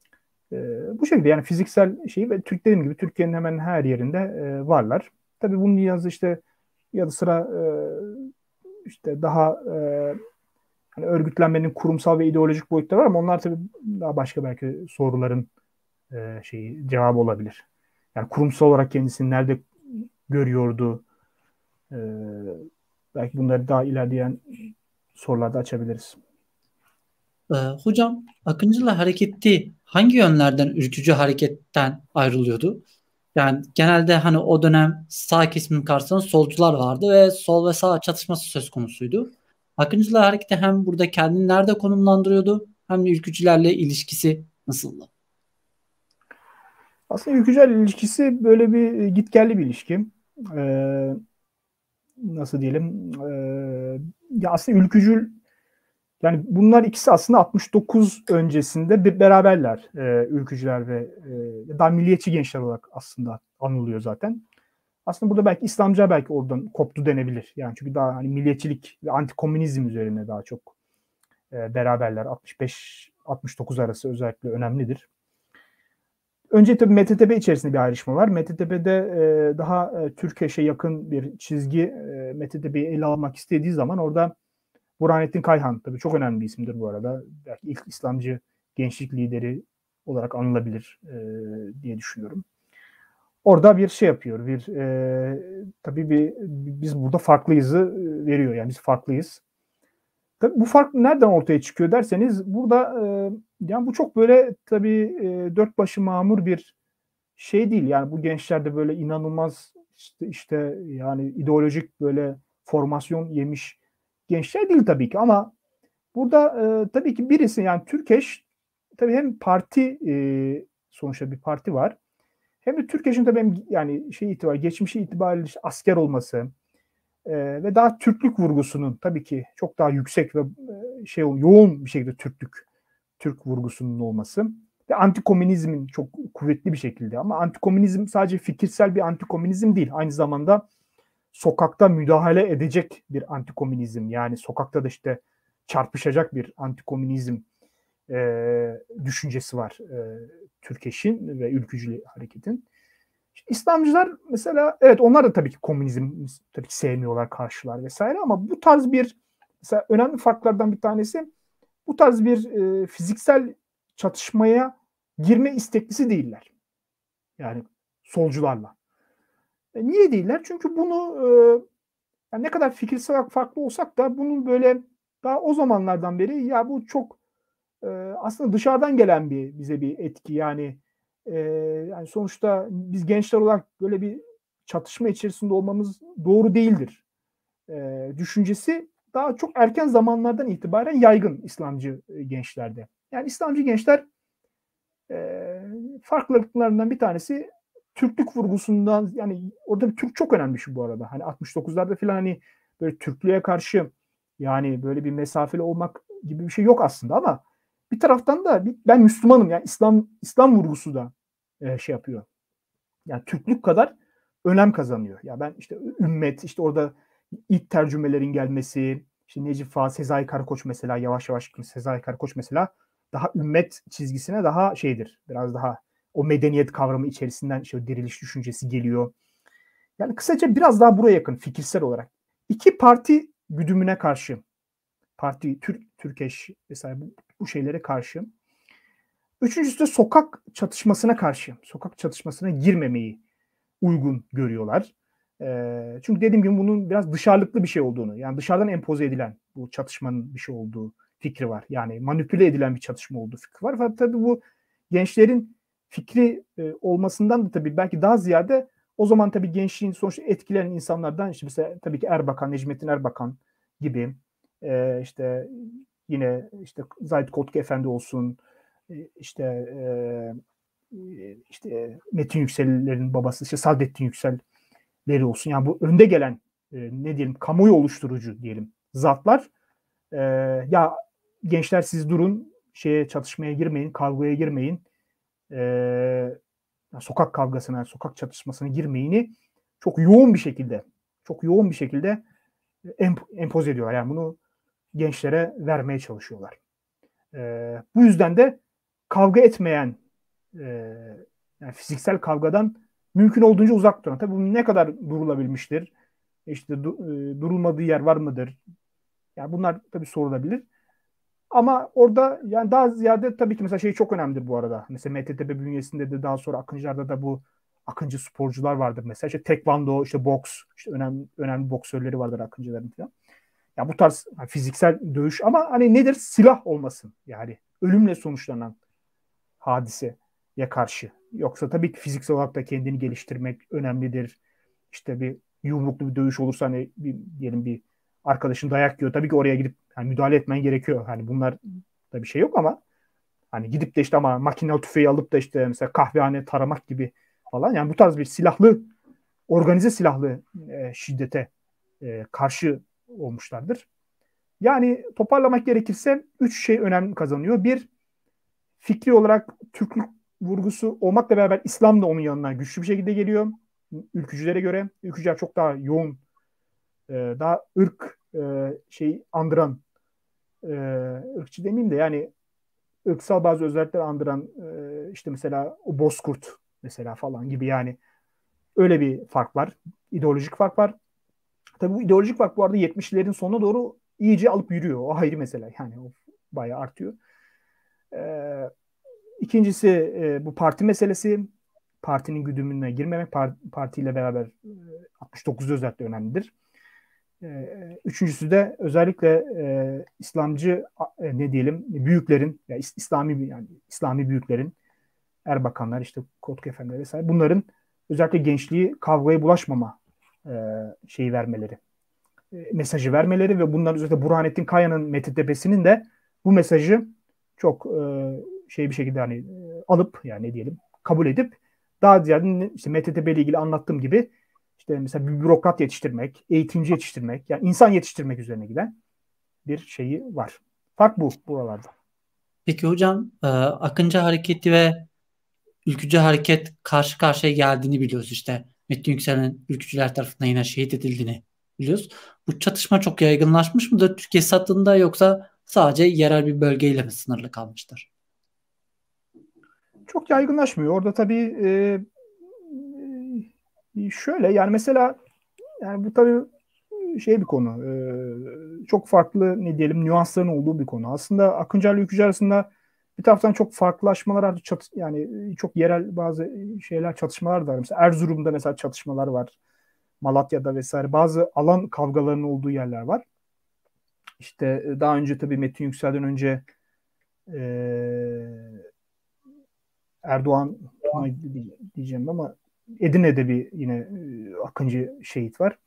Bu şekilde yani fiziksel şeyi ve dediğim gibi Türkiye'nin hemen her yerinde varlar. Tabii bunun yazı işte yanı sıra işte daha hani örgütlenmenin kurumsal ve ideolojik boyutları var ama onlar tabii daha başka belki soruların şeyi cevabı olabilir. Yani kurumsal olarak kendisini nerede görüyordu? E, Belki bunları daha ilerleyen sorularda açabiliriz. Hocam, Akıncılar hareketi hangi yönlerden ülkücü hareketten ayrılıyordu? Yani genelde hani o dönem sağ kesimin karşısında solcular vardı ve sol ve sağ çatışması söz konusuydu. Akıncılar hareketi hem burada kendini nerede konumlandırıyordu hem de ülkücülerle ilişkisi nasıldı? Aslında ülkücüler ilişkisi böyle bir gitgelli bir ilişki. Ee, Nasıl diyelim? Ya aslında ülkücül yani bunlar ikisi aslında 69 öncesinde bir beraberler. Ülkücüler ve daha milliyetçi gençler olarak aslında anılıyor zaten. Aslında burada belki İslamcı belki oradan koptu denebilir. Yani çünkü daha hani milliyetçilik ve antikomünizm üzerine daha çok beraberler. 65-69 arası özellikle önemlidir. Önce tabii MTTB içerisinde bir ayrışma var. MTTB'de daha Türkeş'e yakın bir çizgi MTTB'yi ele almak istediği zaman orada Burhanettin Kayhan tabii çok önemli bir isimdir bu arada. Belki ilk İslamcı gençlik lideri olarak anılabilir diye düşünüyorum. Orada bir şey yapıyor. Tabii biz burada farklıyızı veriyor. Yani biz farklıyız. Tabii bu fark nereden ortaya çıkıyor derseniz burada yani bu çok böyle tabii dört başı mamur bir şey değil. Yani bu gençlerde böyle inanılmaz işte yani ideolojik böyle formasyon yemiş gençler değil tabii ki ama burada tabii ki birisi yani Türkeş tabii hem parti sonuçta bir parti var. Hem de Türkeş'in tabii hem yani geçmişi itibariyle işte asker olması ve daha Türklük vurgusunun tabii ki çok daha yüksek ve yoğun bir şekilde Türk vurgusunun olması ve antikomünizmin çok kuvvetli bir şekilde ama antikomünizm sadece fikirsel bir antikomünizm değil. Aynı zamanda sokakta müdahale edecek bir antikomünizm. Yani sokakta da işte çarpışacak bir antikomünizm düşüncesi var Türkeş'in ve ülkücü hareketin. İşte İslamcılar mesela evet onlar da tabii ki komünizm tabii ki sevmiyorlar, karşılar vesaire ama bu tarz bir mesela önemli farklardan bir tanesi bu tarz bir fiziksel çatışmaya girme isteklisi değiller. Yani solcularla. Niye değiller? Çünkü bunu yani ne kadar fikirsel olarak farklı olsak da bunun böyle daha o zamanlardan beri ya bu çok aslında dışarıdan gelen bize bir etki. Yani sonuçta biz gençler olarak böyle bir çatışma içerisinde olmamız doğru değildir. Düşüncesi daha çok erken zamanlardan itibaren yaygın İslamcı gençlerde. Yani İslamcı gençler e, farklılıklarından bir tanesi Türklük vurgusundan yani orada bir Türk çok önemli bir şey bu arada. Hani 69'larda falan hani böyle Türklüğe karşı yani böyle bir mesafeli olmak gibi bir şey yok aslında ama bir taraftan da ben Müslümanım yani İslam vurgusu da şey yapıyor. Yani Türklük kadar önem kazanıyor. Ya ben işte ümmet işte orada ilk tercümelerin gelmesi işte Necip Fazıl, Sezai Karakoç mesela yavaş yavaş Sezai Karakoç mesela daha ümmet çizgisine daha şeydir. Biraz daha o medeniyet kavramı içerisinden işte diriliş düşüncesi geliyor. Yani kısaca biraz daha buraya yakın fikirsel olarak. İki parti güdümüne karşı parti Türkeş vesaire bu şeylere karşı. Üçüncüsü de sokak çatışmasına karşı. Sokak çatışmasına girmemeyi uygun görüyorlar. Çünkü dediğim gibi bunun biraz dışarılıklı bir şey olduğunu, yani dışarıdan empoze edilen bu çatışmanın bir şey olduğu fikri var. Yani manipüle edilen bir çatışma olduğu fikri var. Ve tabii bu gençlerin fikri olmasından da tabii belki daha ziyade O zaman tabii gençliğin sonuçta etkilenen insanlardan işte mesela tabii ki Erbakan, Necmettin Erbakan gibi, işte yine işte Zahit Kotkı Efendi olsun, işte işte Metin Yüksel'lerin babası işte Saadettin Yüksel'leri olsun. Yani bu önde gelen ne diyelim kamuoyu oluşturucu diyelim zatlar, ya gençler siz durun, çatışmaya girmeyin, kavgaya girmeyin, sokak kavgasına, sokak çatışmasına girmeyini çok yoğun bir şekilde empoze ediyorlar. Yani bunu gençlere vermeye çalışıyorlar. Bu yüzden de kavga etmeyen, yani fiziksel kavgadan mümkün olduğunca uzak duran. Tabii bu ne kadar durulabilmiştir? İşte durulmadığı yer var mıdır? Yani bunlar tabii sorulabilir. Ama orada yani daha ziyade tabii ki mesela şey çok önemlidir bu arada. Mesela MTTB bünyesinde de daha sonra Akıncılar'da da bu Akıncı sporcular vardır mesela. İşte tekvando, işte boks, işte önemli boksörleri vardır Akıncıların falan. Ya bu tarz yani fiziksel dövüş ama hani nedir? Silah olmasın. Yani ölümle sonuçlanan hadiseye karşı. Yoksa tabii ki fiziksel olarak da kendini geliştirmek önemlidir. İşte bir yumruklu bir dövüş olursa hani diyelim bir arkadaşın dayak yiyor. Tabii ki oraya gidip yani müdahale etmen gerekiyor. Hani bunlar da bir şey yok ama hani gidip de işte ama makinalı tüfeği alıp da işte mesela kahvehane taramak gibi falan. Yani bu tarz bir organize silahlı şiddete karşı olmuşlardır. Yani toparlamak gerekirse 3 şey önemli kazanıyor. Bir, fikri olarak Türklük vurgusu olmakla beraber İslam da onun yanına güçlü bir şekilde geliyor. Ülkücülere göre. Ülkücüler çok daha yoğun, daha ırk andıran, ırkçı demeyeyim de yani ırksal bazı özellikler andıran, işte mesela o Bozkurt mesela falan gibi yani öyle bir fark var. İdeolojik fark var. Tabii bu ideolojik fark bu arada 70'lerin sonuna doğru iyice alıp yürüyor. O ayrı mesele. Yani o bayağı artıyor. İkincisi bu parti meselesi. Partinin güdümüne girmemek. Partiyle beraber 69'da özellikle önemlidir. Üçüncüsü de özellikle İslamcı ne diyelim büyüklerin yani İslami büyüklerin Erbakanlar işte Kotkı Efendi vesaire bunların özellikle gençliği kavgaya bulaşmama şeyi vermeleri, mesajı vermeleri ve bunların özellikle Burhanettin Kaya'nın MTTP'sinin de bu mesajı çok bir şekilde hani alıp yani ne diyelim kabul edip daha ziyade işte MTTP ile ilgili anlattığım gibi işte mesela bir bürokrat yetiştirmek, eğitimci yetiştirmek, yani insan yetiştirmek üzerine giden bir şeyi var. Fark bu buralarda. Peki hocam, Akıncı Hareketi ve Ülkücü Hareket karşı karşıya geldiğini biliyoruz işte. Metin Yüksel'in ülkücüler tarafından yine şehit edildiğini biliyoruz. Bu çatışma çok yaygınlaşmış mıdır Türkiye satında yoksa sadece yerel bir bölgeyle mi sınırlı kalmıştır? Çok yaygınlaşmıyor. Orada tabii şöyle yani mesela yani bu tabii bir konu. Çok farklı ne diyelim nüansların olduğu bir konu. Aslında Akıncılarla Ülkücü arasında bir taraftan çok farklılaşmalar var. Yani çok yerel bazı çatışmalar var. Mesela Erzurum'da mesela çatışmalar var. Malatya'da vesaire bazı alan kavgalarının olduğu yerler var. İşte daha önce tabii Metin Yüksel'den önce e, Erdoğan diyeceğim ama Edirne'de bir yine Akıncı şehit var.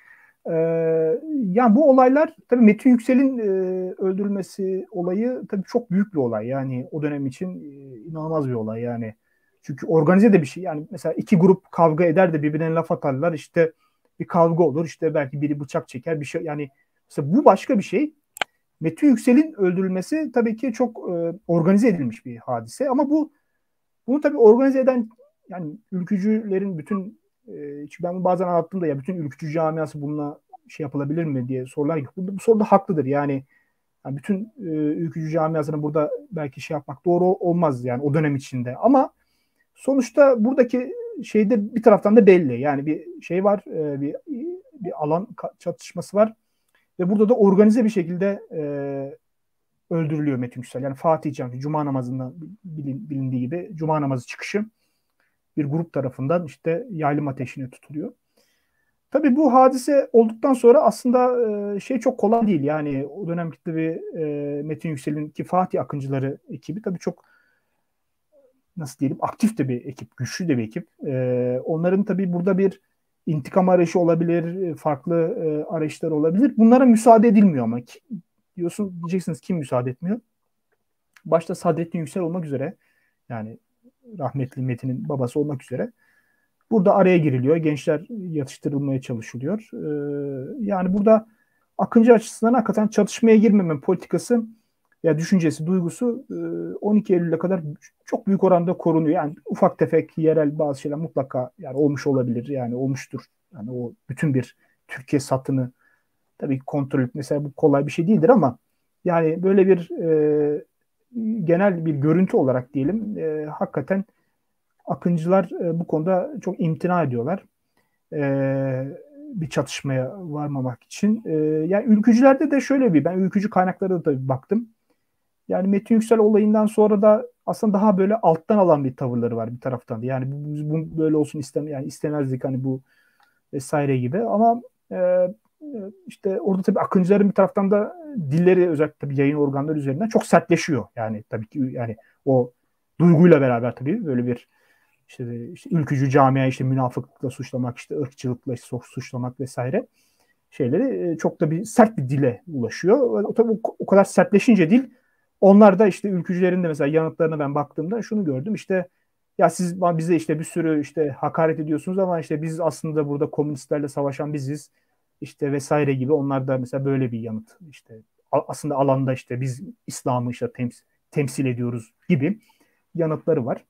Yani bu olaylar tabii Metin Yüksel'in öldürülmesi olayı tabii çok büyük bir olay. Yani o dönem için inanılmaz bir olay yani. Çünkü organize de bir şey. Yani mesela iki grup kavga eder de birbirine laf atarlar. İşte bir kavga olur. İşte belki biri bıçak çeker bir şey. Yani mesela bu başka bir şey. Metin Yüksel'in öldürülmesi tabii ki çok organize edilmiş bir hadise. Ama bunu tabii organize eden yani ülkücülerin bütün çünkü ben bazen anlattığımda ya bütün ülkücü camiası bununla yapılabilir mi diye sorular. Bu soruda haklıdır. Yani bütün ülkücü camiasını burada belki yapmak doğru olmaz yani o dönem içinde. Ama sonuçta buradaki şeyde bir taraftan da belli. Yani bir şey var, bir alan çatışması var ve burada da organize bir şekilde öldürülüyor Metin Yüksel. Yani Fatih Camii Cuma namazında bilindiği gibi Cuma namazı çıkışı bir grup tarafından işte yaylım ateşine tutuluyor. Tabii bu hadise olduktan sonra aslında çok kolay değil. Yani o dönemde bir Metin Yüksel'in ki Fatih Akıncıları ekibi tabii çok nasıl diyelim, aktif de bir ekip, güçlü de bir ekip. Onların tabii burada bir intikam arayışı olabilir, farklı arayışlar olabilir. Bunlara müsaade edilmiyor ama diyeceksiniz kim müsaade etmiyor? Başta Sadrettin Yüksel olmak üzere, yani rahmetli Metin'in babası olmak üzere burada araya giriliyor. Gençler yatıştırılmaya çalışılıyor. Yani burada Akıncı açısından hakikaten çatışmaya girmeme politikası ya düşüncesi, duygusu 12 Eylül'e kadar çok büyük oranda korunuyor. Yani ufak tefek yerel bazı şeyler mutlaka yani olmuş olabilir. Yani olmuştur. Yani o bütün bir Türkiye satını tabii kontrol etmek mesela bu kolay bir şey değildir ama yani böyle bir genel bir görüntü olarak diyelim hakikaten Akıncılar bu konuda çok imtina ediyorlar. Bir çatışmaya varmamak için. Yani ülkücülerde de şöyle ben ülkücü kaynaklara da tabii baktım. Yani Metin Yüksel olayından sonra da aslında daha böyle alttan alan bir tavırları var bir taraftan da. Yani bu böyle olsun yani istemezdik hani bu vesaire gibi ama işte orada tabii Akıncıların bir taraftan da dilleri özellikle tabii yayın organları üzerinden çok sertleşiyor. Yani tabii ki yani o duyguyla beraber tabii böyle bir işte ülkücü camia işte münafıklıkla suçlamak, işte ırkçılıkla işte suçlamak vesaire şeyleri çok da bir sert bir dile ulaşıyor. O tabii o kadar sertleşince dil onlar da işte ülkücülerin de mesela yanıtlarına ben baktığımda şunu gördüm işte ya siz bize işte bir sürü işte hakaret ediyorsunuz ama işte biz aslında burada komünistlerle savaşan biziz işte vesaire gibi onlar da mesela böyle bir yanıt işte aslında alanda işte biz İslam'ı işte temsil ediyoruz gibi yanıtları var.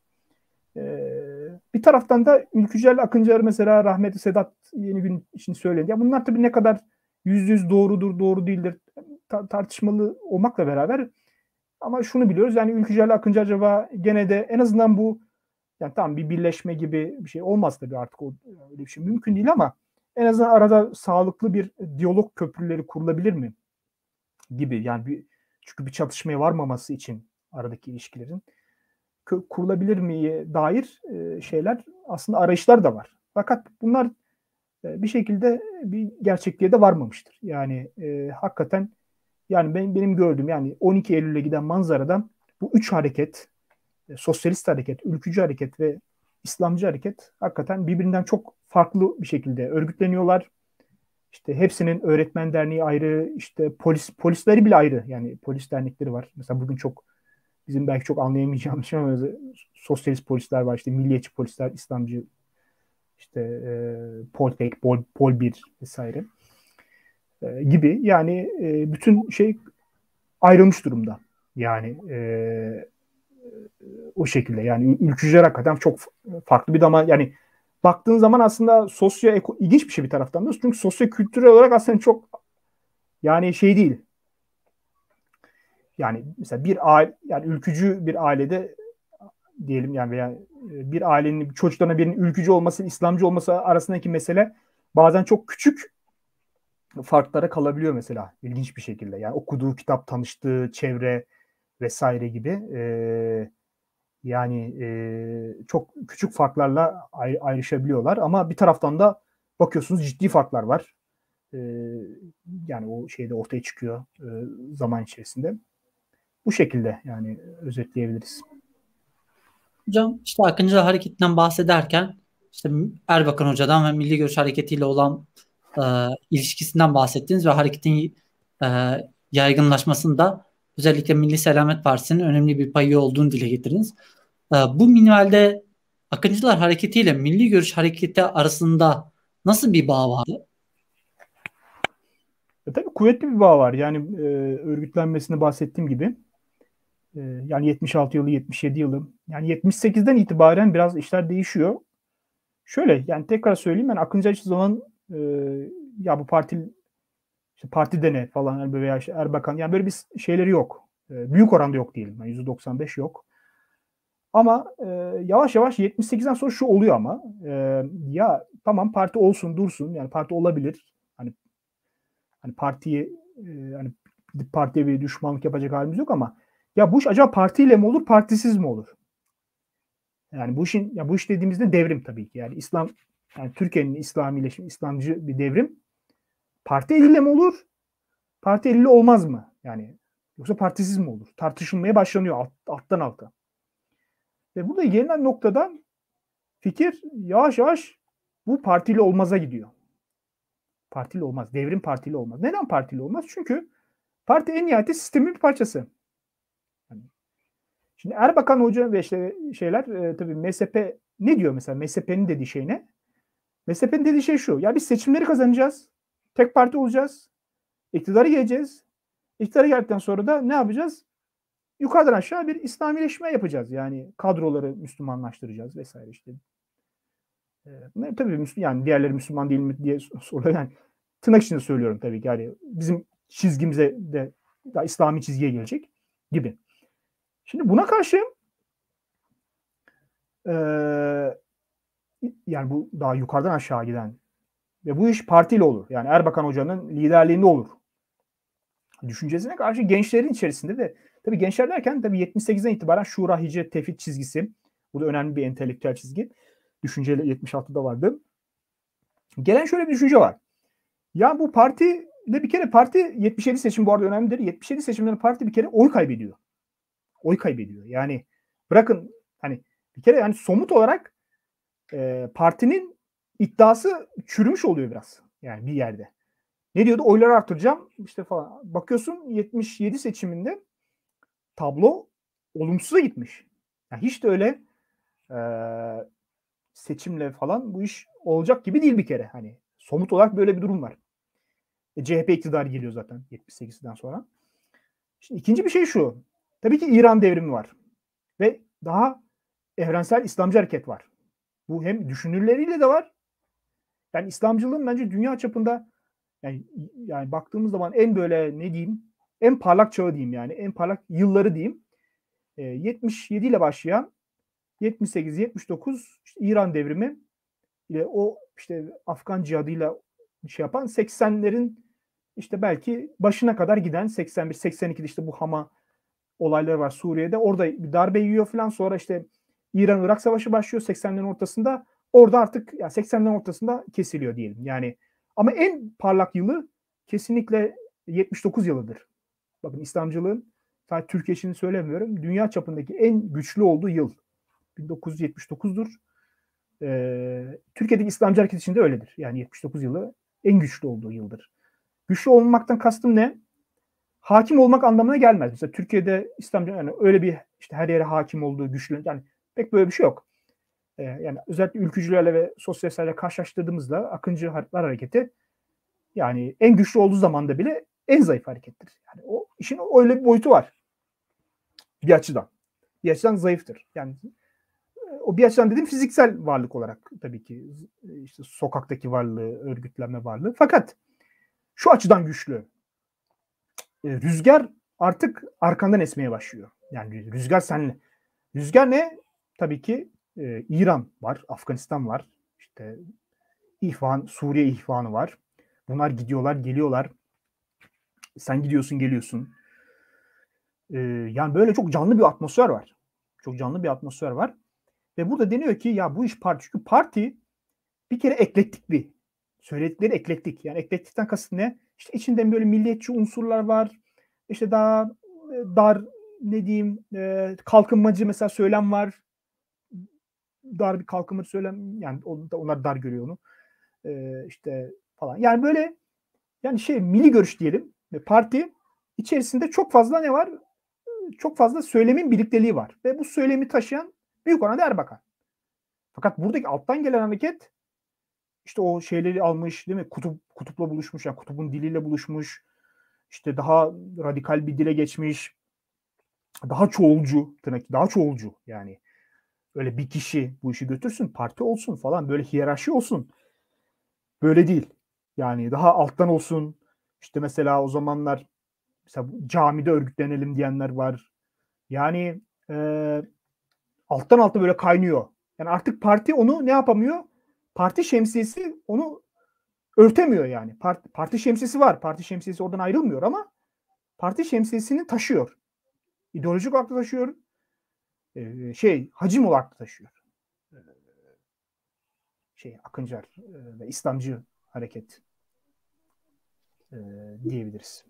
Bir taraftan da ülkücülerle Akıncılar mesela rahmetli Sedat Yenigün için söyledi. Ya bunlar tabii ne kadar %100 doğrudur, doğru değildir tartışmalı olmakla beraber ama şunu biliyoruz yani ülkücülerle Akıncı acaba gene de en azından bu yani tamam bir birleşme gibi bir şey olmaz tabii artık öyle bir şey mümkün değil ama en azından arada sağlıklı bir diyalog köprüleri kurulabilir mi gibi yani çünkü bir çatışmaya varmaması için aradaki ilişkilerin kurulabilir miye dair şeyler aslında arayışlar da var. Fakat bunlar bir şekilde bir gerçekliğe de varmamıştır. Yani hakikaten yani benim gördüğüm yani 12 Eylül'e giden manzaradan bu üç hareket, sosyalist hareket, ülkücü hareket ve İslamcı hareket hakikaten birbirinden çok farklı bir şekilde örgütleniyorlar. İşte hepsinin öğretmen derneği ayrı, işte polisleri bile ayrı. Yani polis dernekleri var. Mesela bugün çok bizim belki çok anlayamayacağımız şey ama sosyalist polisler var, işte milliyetçi polisler, İslamcı işte Poltek, Pol 1 vesaire gibi yani bütün şey ayrılmış durumda. Yani o şekilde yani ülkücüler hakikaten çok farklı bir ama yani baktığın zaman aslında ilginç bir şey bir taraftan da çünkü sosyo-kültürel olarak aslında çok yani şey değil. Yani mesela bir aile yani ülkücü bir ailede diyelim yani veya bir ailenin çocuklarına birinin ülkücü olması, İslamcı olması arasındaki mesele bazen çok küçük farklara kalabiliyor mesela ilginç bir şekilde. Yani okuduğu kitap, tanıştığı çevre vesaire gibi yani çok küçük farklarla ayrışabiliyorlar ama bir taraftan da bakıyorsunuz ciddi farklar var. E, Yani o şeyde ortaya çıkıyor zaman içerisinde. Bu şekilde yani özetleyebiliriz. Hocam işte Akıncılar Hareketi'nden bahsederken işte Erbakan Hoca'dan ve Milli Görüş Hareketi ile olan e, ilişkisinden bahsettiniz ve hareketin e, yaygınlaşmasında özellikle Milli Selamet Partisi'nin önemli bir payı olduğunu dile getirdiniz. Bu minvalde Akıncılar Hareketi ile Milli Görüş Hareketi arasında nasıl bir bağ vardı? Tabii kuvvetli bir bağ var. Yani örgütlenmesini bahsettiğim gibi. Yani 76 yılı, 77 yılı. Yani 78'den itibaren biraz işler değişiyor. Şöyle yani tekrar söyleyeyim ben Akıncı Açızaman'ın ya bu işte partide ne falan yani veya işte Erbakan yani böyle bir şeyleri yok. Büyük oranda yok diyelim. Yani %95 yok. Ama yavaş yavaş 78'den sonra şu oluyor ama ya tamam parti olsun dursun yani parti olabilir. Hani partiyi hani partiye bir düşmanlık yapacak halimiz yok ama ya bu iş acaba partiyle mi olur, partisiz mi olur? Yani bu iş dediğimizde devrim tabii ki. Yani yani Türkiye'nin İslamileşme, İslamcı bir devrim. Parti eliyle mi olur? Parti eliyle olmaz mı? Yani yoksa partisiz mi olur? Tartışılmaya başlanıyor alttan alta. Ve burada gelinen noktada fikir yavaş yavaş bu partili olmaza gidiyor. Partili olmaz. Devrim partili olmaz. Neden partili olmaz? Çünkü parti en nihayetinde sistemin bir parçası. Yani şimdi Erbakan Hoca ve işte şeyler tabii MSP ne diyor mesela? MSP'nin dediği şey ne? MSP'nin dediği şey şu. Ya biz seçimleri kazanacağız. Tek parti olacağız. İktidara geleceğiz. İktidara geldikten sonra da ne yapacağız? Yukarıdan aşağı bir İslamileşme yapacağız. Yani kadroları Müslümanlaştıracağız vesaire işte. Tabii yani diğerleri Müslüman değil mi diye soruyor. Yani tırnak içinde söylüyorum tabii ki. Yani bizim çizgimize de daha İslami çizgiye gelecek gibi. Şimdi buna karşı e, yani bu daha yukarıdan aşağı giden ve bu iş partiyle olur. Yani Erbakan Hoca'nın liderliğinde olur. Düşüncesine karşı gençlerin içerisinde de tabii gençler derken tabii 78'den itibaren Şura, Hicret, Tevhid çizgisi. Bu da önemli bir entelektüel çizgi. Düşünceyle 76'da vardı. Gelen şöyle bir düşünce var. Ya bu parti de bir kere parti 77 seçim bu arada önemlidir. 77 seçimlerin parti bir kere oy kaybediyor. Oy kaybediyor. Yani bırakın hani bir kere yani somut olarak partinin iddiası çürümüş oluyor biraz. Yani bir yerde. Ne diyordu? Oyları artıracağım işte falan. Bakıyorsun 77 seçiminde tablo olumsuza gitmiş. Yani hiç de öyle e, seçimle falan bu iş olacak gibi değil bir kere. Hani somut olarak böyle bir durum var. CHP iktidar geliyor zaten 78'den sonra. Şimdi ikinci bir şey şu. Tabii ki İran devrimi var. Ve daha evrensel İslamcı hareket var. Bu hem düşünürleriyle de var. Yani İslamcılığın bence dünya çapında yani baktığımız zaman en böyle ne diyeyim en parlak çağı diyeyim yani en parlak yılları diyeyim. 77 ile başlayan 78-79 işte İran devrimi ile o işte Afgan cihadıyla şey yapan 80'lerin işte belki başına kadar giden 81-82'de işte bu Hama olayları var Suriye'de. Orada bir darbe yiyor falan. Sonra işte İran-Irak savaşı başlıyor 80'lerin ortasında. Orada artık yani 80'lerin ortasında kesiliyor diyelim. Yani ama en parlak yılı kesinlikle 79 yılıdır. Bakın İslamcılığın sadece Türkiye için söylemiyorum. Dünya çapındaki en güçlü olduğu yıl 1979'dur. Türkiye'deki İslamcı hareket için de öyledir. Yani 79 yılı en güçlü olduğu yıldır. Güçlü olmaktan kastım ne? Hakim olmak anlamına gelmez. Mesela Türkiye'de İslamcı yani öyle bir işte her yere hakim olduğu güçlü yani pek böyle bir şey yok. Yani özellikle ülkücülerle ve sosyalistlerle karşılaştırdığımızda Akıncı Harplar Hareketi yani en güçlü olduğu zamanda bile en zayıf harekettir. Yani o işin öyle bir boyutu var. Bir açıdan. Bir açıdan zayıftır. Yani o bir açıdan dediğim fiziksel varlık olarak tabii ki işte sokaktaki varlığı, örgütlenme varlığı. Fakat şu açıdan güçlü. Rüzgar artık arkandan esmeye başlıyor. Yani rüzgar senle. Rüzgar ne? Tabii ki İran var, Afganistan var. İşte İhvan, Suriye ihvanı var. Bunlar gidiyorlar, geliyorlar. Sen gidiyorsun, geliyorsun. Yani böyle çok canlı bir atmosfer var. Çok canlı bir atmosfer var. Ve burada deniyor ki ya bu iş parti. Çünkü parti bir kere eklektikli. Söyledikleri eklektik. Yani eklektikten kasıt ne? İşte içinde böyle milliyetçi unsurlar var. İşte daha dar ne diyeyim kalkınmacı mesela söylem var. Dar bir kalkınmacı söylem yani onlar dar görüyor onu. İşte falan. Yani böyle yani milli görüş diyelim. Ve parti içerisinde çok fazla ne var? Çok fazla söylemin birlikteliği var. Ve bu söylemi taşıyan büyük oranda Erbakan. Fakat buradaki alttan gelen hareket işte o şeyleri almış değil mi? Kutupla buluşmuş. Yani kutubun diliyle buluşmuş. İşte daha radikal bir dile geçmiş. Daha çoğulcu. Daha çoğulcu yani. Öyle bir kişi bu işi götürsün. Parti olsun falan. Böyle hiyerarşi olsun. Böyle değil. Yani daha alttan olsun. İşte mesela o zamanlar mesela camide örgütlenelim diyenler var. Yani alttan alta böyle kaynıyor. Yani artık parti onu ne yapamıyor? Parti şemsiyesi onu örtemiyor yani. Parti şemsiyesi var. Parti şemsiyesi oradan ayrılmıyor ama parti şemsiyesini taşıyor. İdeolojik olarak da taşıyor. Hacim olarak da taşıyor. Akıncı ve İslamcı hareket diyebiliriz.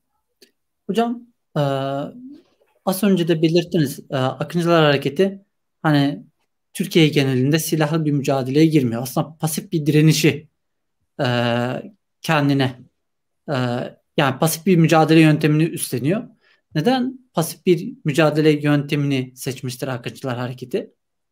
Hocam az önce de belirttiniz. Akıncılar Hareketi hani Türkiye genelinde silahlı bir mücadeleye girmiyor. Aslında pasif bir direnişi e, kendine e, yani pasif bir mücadele yöntemini üstleniyor. Neden pasif bir mücadele yöntemini seçmiştir Akıncılar Hareketi?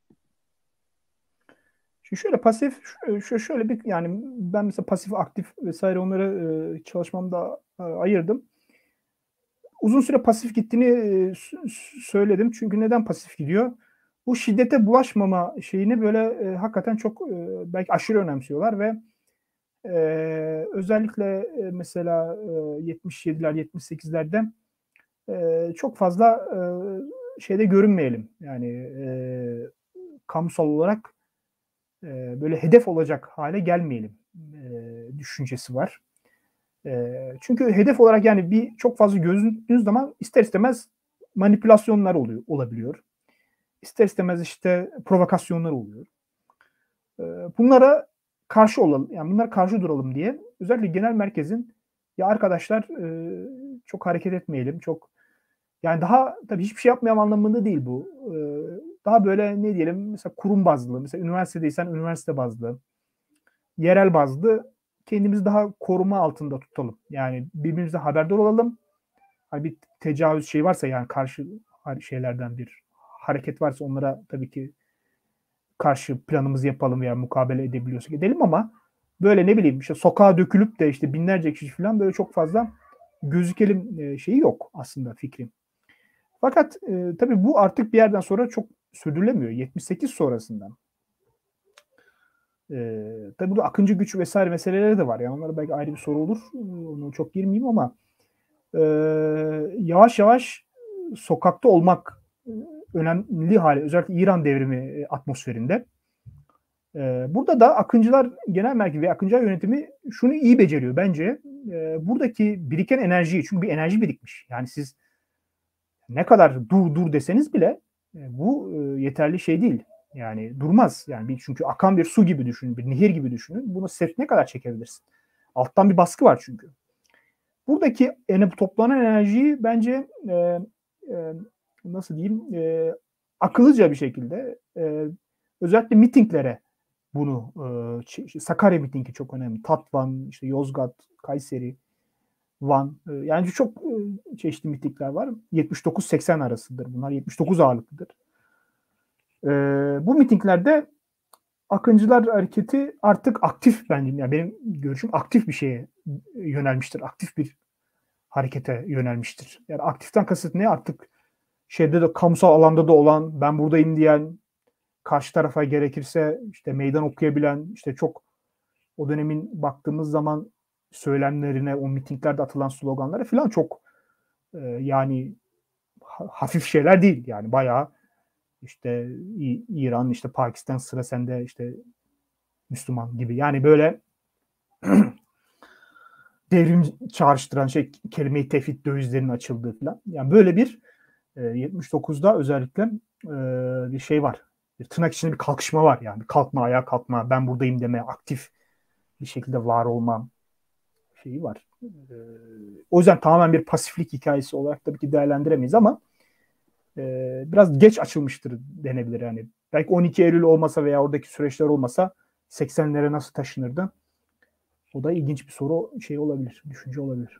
Şimdi şöyle pasif şöyle bir yani ben mesela pasif aktif vesaire onları çalışmamda ayırdım. Uzun süre pasif gittiğini söyledim. Çünkü neden pasif gidiyor? Bu şiddete bulaşmama şeyini böyle hakikaten çok belki aşırı önemsiyorlar ve özellikle mesela 77'ler 78'lerde çok fazla şeyde görünmeyelim. Yani kamusal olarak böyle hedef olacak hale gelmeyelim düşüncesi var. Çünkü hedef olarak yani bir çok fazla gözüktüğünüz zaman ister istemez manipülasyonlar olabiliyor. İster istemez işte provokasyonlar oluyor. Bunlara karşı olalım, yani bunlara karşı duralım diye özellikle genel merkezin ya arkadaşlar çok hareket etmeyelim, çok yani daha tabii hiçbir şey yapmayalım anlamında değil bu. Daha böyle ne diyelim mesela kurum bazlı, mesela üniversitedeysen üniversite bazlı, yerel bazlı kendimizi daha koruma altında tutalım. Yani birbirimizle haberdar olalım. Hani bir tecavüz şey varsa yani karşı şeylerden bir hareket varsa onlara tabii ki karşı planımızı yapalım veya mukabele edebiliyorsak edelim ama böyle ne bileyim işte sokağa dökülüp de işte binlerce kişi falan böyle çok fazla gözükelim şeyi yok aslında fikrim. Fakat tabii bu artık bir yerden sonra çok sürdürülemiyor. 78 sonrasından. Tabii burada akıncı güç vesaire meseleleri de var. Yani onlara belki ayrı bir soru olur. Onu çok girmeyeyim ama yavaş yavaş sokakta olmak önemli hale. Özellikle İran devrimi atmosferinde. Burada da Akıncılar Genel Merkezi ve Akıncılar Yönetimi şunu iyi beceriyor bence. Buradaki biriken enerjiyi, çünkü bir enerji birikmiş. Yani siz ne kadar dur deseniz bile bu yeterli şey değil. Yani durmaz. Yani çünkü akan bir su gibi düşünün, bir nehir gibi düşünün. Bunu ne kadar çekebilirsin? Alttan bir baskı var çünkü. Buradaki toplanan enerjiyi bence nasıl diyeyim akıllıca bir şekilde özellikle mitinglere bunu Sakarya mitingi çok önemli. Tatvan, işte Yozgat, Kayseri, Van. Yani çok çeşitli mitingler var. 79-80 arasıdır bunlar. 79 ağırlıklıdır. Bu mitinglerde Akıncılar Hareketi artık aktif bence. Yani benim görüşüm aktif bir şeye yönelmiştir. Aktif bir harekete yönelmiştir. Yani aktiften kasıt ne? Artık şeyde de kamusal alanda da olan, ben buradayım diyen, karşı tarafa gerekirse işte meydan okuyabilen, işte çok o dönemin baktığımız zaman söylemlerine, o mitinglerde atılan sloganlara falan çok yani hafif şeyler değil. Yani bayağı işte İran, işte Pakistan sıra sende, işte Müslüman gibi. Yani böyle devrim çağrıştıran şey kelime-i tevhid dövizlerinin açıldığı falan. Yani böyle bir 79'da özellikle bir şey var. Bir tırnak içinde bir kalkışma var yani. Bir kalkma, ayağa kalkma, ben buradayım deme, aktif bir şekilde var olmam şeyi var. O yüzden tamamen bir pasiflik hikayesi olarak tabii ki değerlendiremeyiz ama biraz geç açılmıştır denebilir yani. Belki 12 Eylül olmasa veya oradaki süreçler olmasa 80'lere nasıl taşınırdı? O da ilginç bir soru şey olabilir, düşünce olabilir.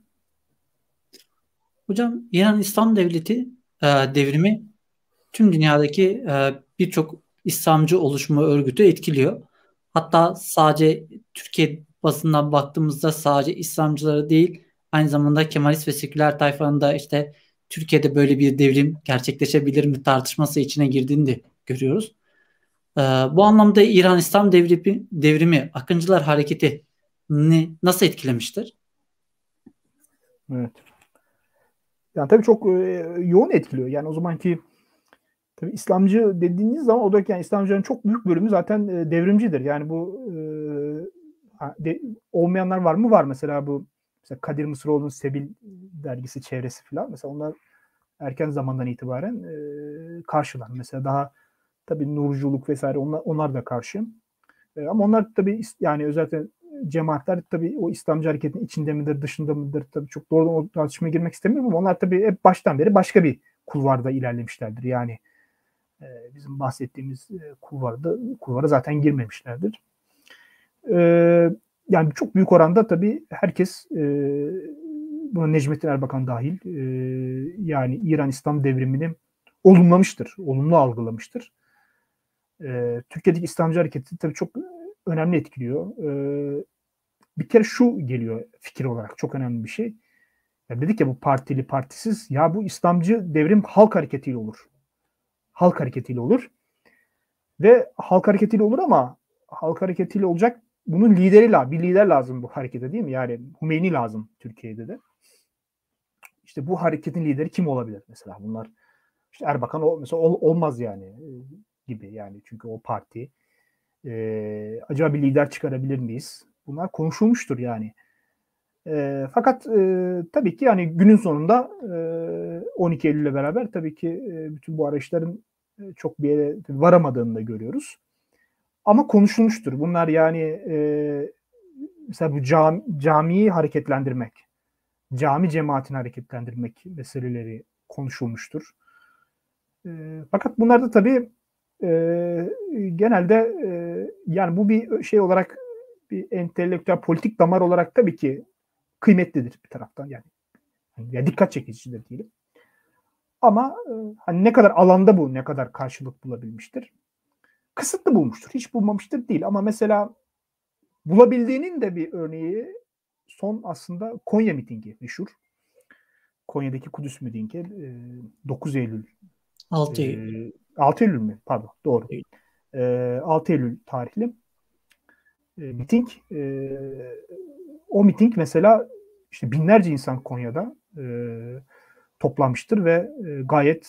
Hocam İran İslam Devleti devrimi tüm dünyadaki birçok İslamcı oluşumu örgütü etkiliyor. Hatta sadece Türkiye basından baktığımızda sadece İslamcıları değil, aynı zamanda Kemalist ve seküler tayfanın da işte Türkiye'de böyle bir devrim gerçekleşebilir mi tartışması içine girdiğini de görüyoruz. Bu anlamda İran İslam devrimi Akıncılar Hareketi'ni nasıl etkilemiştir? Evet. Yani tabii çok yoğun etkiliyor. Yani o zamanki tabii İslamcı dediğiniz zaman oradaki yani İslamcıların çok büyük bölümü zaten devrimcidir. Yani bu olmayanlar var mı? Var. Mesela Kadir Mısıroğlu'nun Sebil dergisi çevresi falan. Mesela onlar erken zamandan itibaren karşılar. Mesela daha tabii Nurculuk vesaire onlar da karşı. Ama onlar tabii yani özellikle cemaatler tabii o İslamcı hareketin içinde midir, dışında mıdır? Tabii çok doğrudan o tartışmaya girmek istemiyorum ama onlar tabii hep baştan beri başka bir kulvarda ilerlemişlerdir. Yani Bizim bahsettiğimiz kulvara zaten girmemişlerdir. Yani çok büyük oranda tabii herkes, buna Necmettin Erbakan dahil, yani İran İslam devrimini olumlamıştır, olumlu algılamıştır. Türkiye'deki İslamcı hareketi tabii çok önemli etkiliyor. Bir kere şu geliyor fikir olarak, çok önemli bir şey. Ya dedik ya, bu partili partisiz, ya bu İslamcı devrim halk hareketiyle olur. Halk hareketiyle olur. Ve halk hareketiyle olur ama halk hareketiyle olacak, bunun lideri, bir lider lazım bu harekete, değil mi? Yani Hümeyni lazım Türkiye'de de. İşte bu hareketin lideri kim olabilir mesela? Bunlar işte Erbakan mesela olmaz yani gibi yani, çünkü o parti. Acaba bir lider çıkarabilir miyiz? Bunlar konuşulmuştur yani. Fakat tabii ki yani günün sonunda 12 Eylül'le beraber tabii ki bütün bu arayışların çok bir yere varamadığını da görüyoruz. Ama konuşulmuştur. Bunlar yani mesela bu camiyi hareketlendirmek, cami cemaatini hareketlendirmek meseleleri konuşulmuştur. Fakat bunlar da tabii genelde yani bu bir şey olarak, bir entelektüel politik damar olarak tabii ki kıymetlidir bir taraftan yani. Ya dikkat çekicidir diyelim. Ama hani ne kadar alanda bu, ne kadar karşılık bulabilmiştir? Kısıtlı bulmuştur. Hiç bulmamıştır değil. Ama mesela bulabildiğinin de bir örneği son aslında Konya mitingi meşhur. Konya'daki Kudüs mitingi 9 Eylül 6 Eylül. 6 Eylül mü? Pardon, doğru. 6 Eylül tarihli miting. O miting mesela işte binlerce insan Konya'da toplanmıştır ve gayet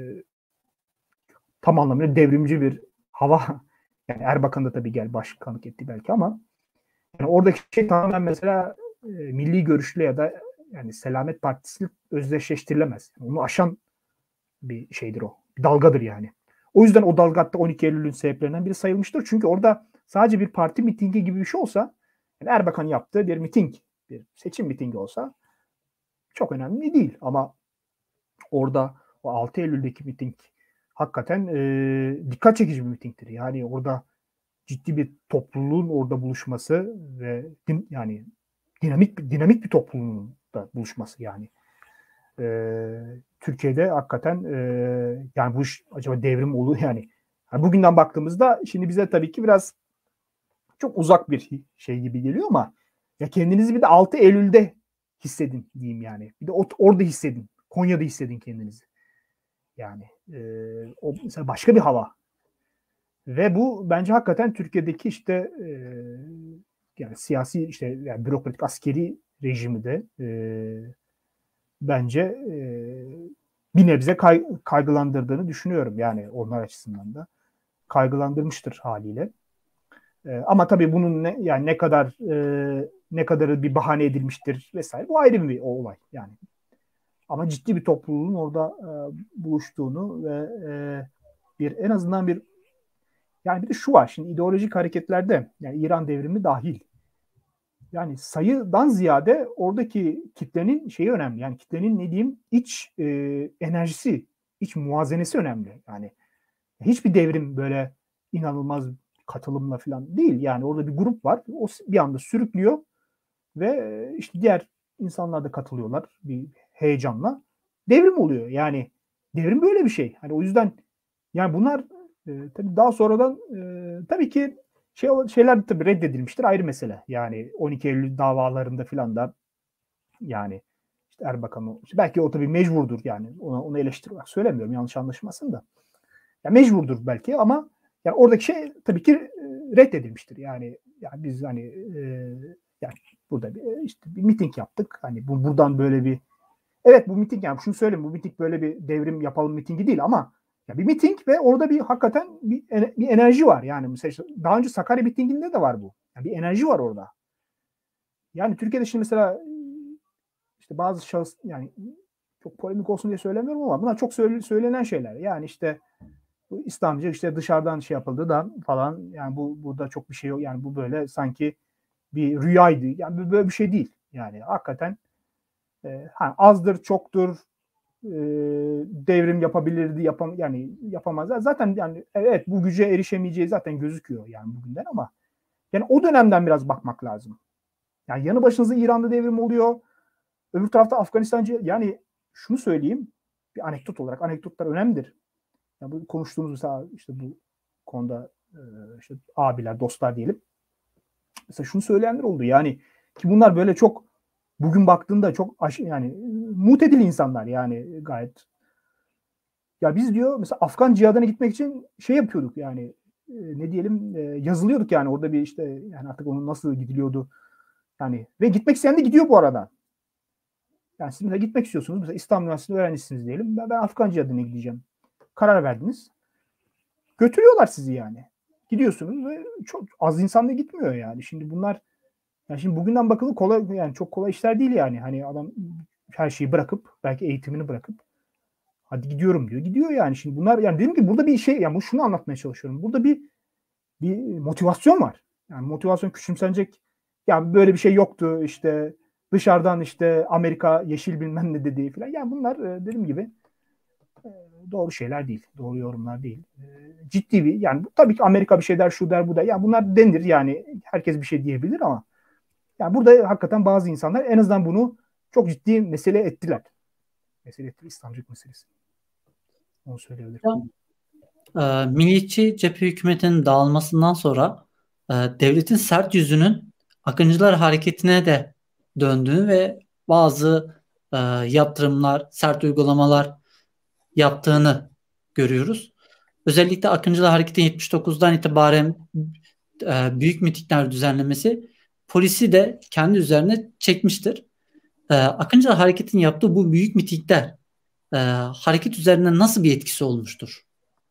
tam anlamıyla devrimci bir hava. Yani Erbakan da tabii başkanlık etti belki ama yani oradaki şey tamamen mesela milli görüşlü ya da yani Selamet Partisi özdeşleştirilemez. Yani onu aşan bir şeydir o. Bir dalgadır yani. O yüzden o dalga hatta 12 Eylül'ün sebeplerinden biri sayılmıştır. Çünkü orada sadece bir parti mitingi gibi bir şey olsa, yani Erbakan yaptığı bir miting, bir seçim mitingi olsa çok önemli değil. Ama orada o 6 Eylül'deki miting hakikaten dikkat çekici bir mitingdir. Yani orada ciddi bir topluluğun orada buluşması ve yani dinamik bir topluluğun da buluşması yani. Türkiye'de hakikaten yani bu iş acaba devrim olur yani. Bugünden baktığımızda şimdi bize tabii ki biraz çok uzak bir şey gibi geliyor ama ya kendinizi bir de 6 Eylül'de hissedin diyeyim yani. Bir de orada hissedin. Konya'da hissedin kendinizi. Yani o mesela başka bir hava. Ve bu bence hakikaten Türkiye'deki işte yani siyasi işte yani bürokratik askeri rejimi de bence bir nebze kaygılandırdığını düşünüyorum. Yani onlar açısından da kaygılandırmıştır haliyle. Ama tabii bunun yani ne kadarı bir bahane edilmiştir vesaire, bu ayrı bir olay yani. Ama ciddi bir topluluğun orada buluştuğunu ve bir en azından bir yani bir de şu var, şimdi ideolojik hareketlerde yani İran devrimi dahil, yani sayıdan ziyade oradaki kitlenin şeyi önemli. Yani kitlenin ne diyeyim iç enerjisi, iç muvazenesi önemli. Yani hiçbir devrim böyle inanılmaz katılımla falan değil. Yani orada bir grup var. O bir anda sürüklüyor ve işte diğer insanlar da katılıyorlar bir heyecanla. Devrim oluyor. Yani devrim böyle bir şey. Hani o yüzden yani bunlar tabii daha sonradan tabii ki şeyler tabii reddedilmiştir, ayrı mesele. Yani 12 Eylül davalarında filan da yani işte Erbakan'ı işte belki o tabii mecburdur yani onu eleştirarak söylemiyorum, yanlış anlaşılmasın da. Ya mecburdur belki ama yani oradaki şey tabii ki reddedilmiştir. Yani biz hani yani burada işte bir miting yaptık. Hani buradan böyle bir evet bu miting, yani şunu söyleyeyim, bu miting böyle bir devrim yapalım mitingi değil ama ya bir miting ve orada bir hakikaten bir enerji var. Yani mesela daha önce Sakarya mitinginde de var bu. Yani bir enerji var orada. Yani Türkiye'de şimdi mesela işte bazı şahıs, yani çok polemik olsun diye söylemiyorum ama bunlar çok söylenen şeyler. Yani işte bu İslamcı işte dışarıdan şey yapıldı da falan, yani burada çok bir şey yok. Yani bu böyle sanki bir rüyaydı. Yani böyle bir şey değil. Yani hakikaten azdır çoktur devrim yapabilirdi, yani yapamazlar. Zaten yani evet, bu güce erişemeyeceği zaten gözüküyor yani bugünden, ama yani o dönemden biraz bakmak lazım. Yani yanı başınıza İran'da devrim oluyor. Öbür tarafta Afganistancı, yani şunu söyleyeyim, bir anekdot olarak, anekdotlar önemlidir. Yani bu konuştuğumuz mesela işte bu konuda işte abiler, dostlar diyelim. Mesela şunu söyleyenler oldu yani, ki bunlar böyle çok, bugün baktığında çok yani mutedil insanlar yani, gayet. Ya biz diyor mesela Afgan cihadına gitmek için şey yapıyorduk yani, ne diyelim, yazılıyorduk yani orada bir işte, yani artık onun nasıl gidiliyordu yani, ve gitmek isteyen de gidiyor bu arada. Yani siz mesela gitmek istiyorsunuz, mesela İstanbul Üniversitesi öğrencisiniz diyelim, ben Afgan cihadına gideceğim. Karar verdiniz. Götürüyorlar sizi yani. Gidiyorsunuz ve çok az insan da gitmiyor yani. Şimdi bunlar, yani şimdi bugünden bakılı kolay, yani çok kolay işler değil yani. Hani adam her şeyi bırakıp, belki eğitimini bırakıp hadi gidiyorum diyor. Gidiyor yani. Şimdi bunlar, yani dedim ki burada bir şey, yani şunu anlatmaya çalışıyorum. Burada bir motivasyon var. Yani motivasyon küçümsenecek. Yani böyle bir şey yoktu işte, dışarıdan işte Amerika yeşil bilmem ne dediği falan. Yani bunlar dediğim gibi doğru şeyler değil. Doğru yorumlar değil. Ciddi bir, yani tabii ki Amerika bir şey der, şu der, bu der. Yani bunlar denir yani, herkes bir şey diyebilir, ama yani burada hakikaten bazı insanlar en azından bunu çok ciddi mesele ettiler. Mesele ettiler, İslamcılık meselesi. Onu söyleyebilirim. Milliyetçi cephe hükümetinin dağılmasından sonra devletin sert yüzünün Akıncılar hareketine de döndüğünü ve bazı yaptırımlar, sert uygulamalar yaptığını görüyoruz. Özellikle Akıncılar Hareketi 79'dan itibaren büyük mitingler düzenlemesi polisi de kendi üzerine çekmiştir. Akıncılar Hareketi'nin yaptığı bu büyük mitingler hareket üzerine nasıl bir etkisi olmuştur?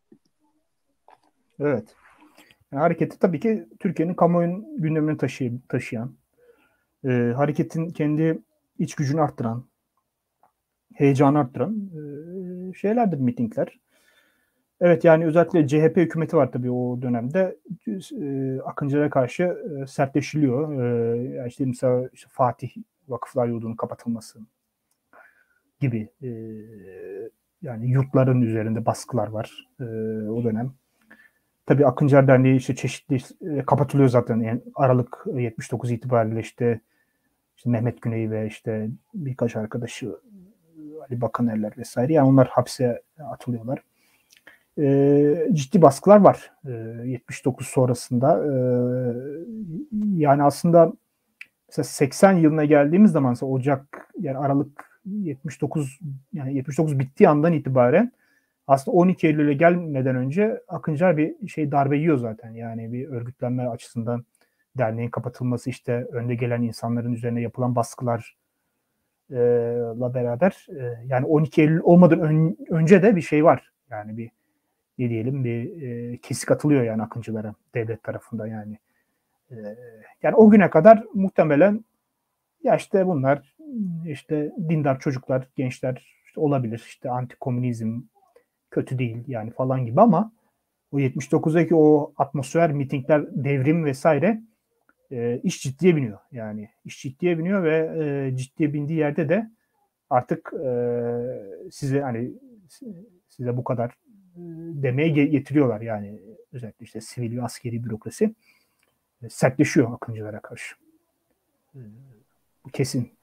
Evet. Yani hareketi tabii ki Türkiye'nin kamuoyunun gündemini taşıyan, hareketin kendi iç gücünü arttıran, heyecanı arttıran şeylerdir mitingler. Evet, yani özellikle CHP hükümeti var tabii o dönemde. Akıncılara karşı sertleşiliyor. Yani işte mesela işte Fatih Vakıflar Yurdu'nun kapatılması gibi, yani yurtların üzerinde baskılar var o dönem. Tabii Akıncılar Derneği işte çeşitli kapatılıyor zaten. Yani Aralık 79 itibariyle işte Mehmet Güney ve işte birkaç arkadaşı, Ali Bakanerler vesaire, yani onlar hapse atılıyorlar. Ciddi baskılar var 79 sonrasında. Yani aslında mesela 80 yılına geldiğimiz zaman, mesela Ocak, yani Aralık 79, yani 79 bittiği andan itibaren aslında 12 Eylül'e gelmeden önce Akıncılar bir şey, darbe yiyor zaten. Yani bir örgütlenme açısından derneğin kapatılması, işte önde gelen insanların üzerine yapılan baskılarla beraber, yani 12 Eylül olmadan önce de bir şey var. Yani bir, ne diyelim, bir kesik atılıyor yani Akıncılara devlet tarafından yani. Yani o güne kadar muhtemelen ya işte bunlar işte dindar çocuklar, gençler işte olabilir, işte anti-komünizm kötü değil yani falan gibi, ama o 79'daki o atmosfer, mitingler, devrim vesaire, iş ciddiye biniyor. Yani iş ciddiye biniyor ve ciddiye bindiği yerde de artık size hani size bu kadar demeye getiriyorlar yani, özellikle işte sivil ve askeri bürokrasi sertleşiyor Akıncılara karşı. Bu kesin.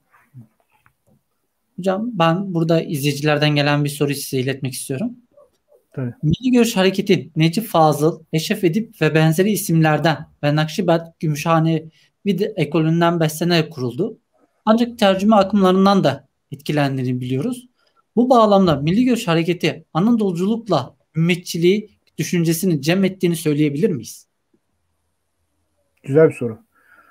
Hocam ben burada izleyicilerden gelen bir soruyu size iletmek istiyorum. Tabii. Milli Görüş Hareketi Necip Fazıl, Eşref Edip ve benzeri isimlerden ve Nakşibend Gümüşhanevi ekolünden beslenerek kuruldu. Ancak tercüme akımlarından da etkilendiğini biliyoruz. Bu bağlamda Milli Görüş Hareketi Anadoluculukla ümmetçiliği düşüncesini cem ettiğini söyleyebilir miyiz? Güzel bir soru.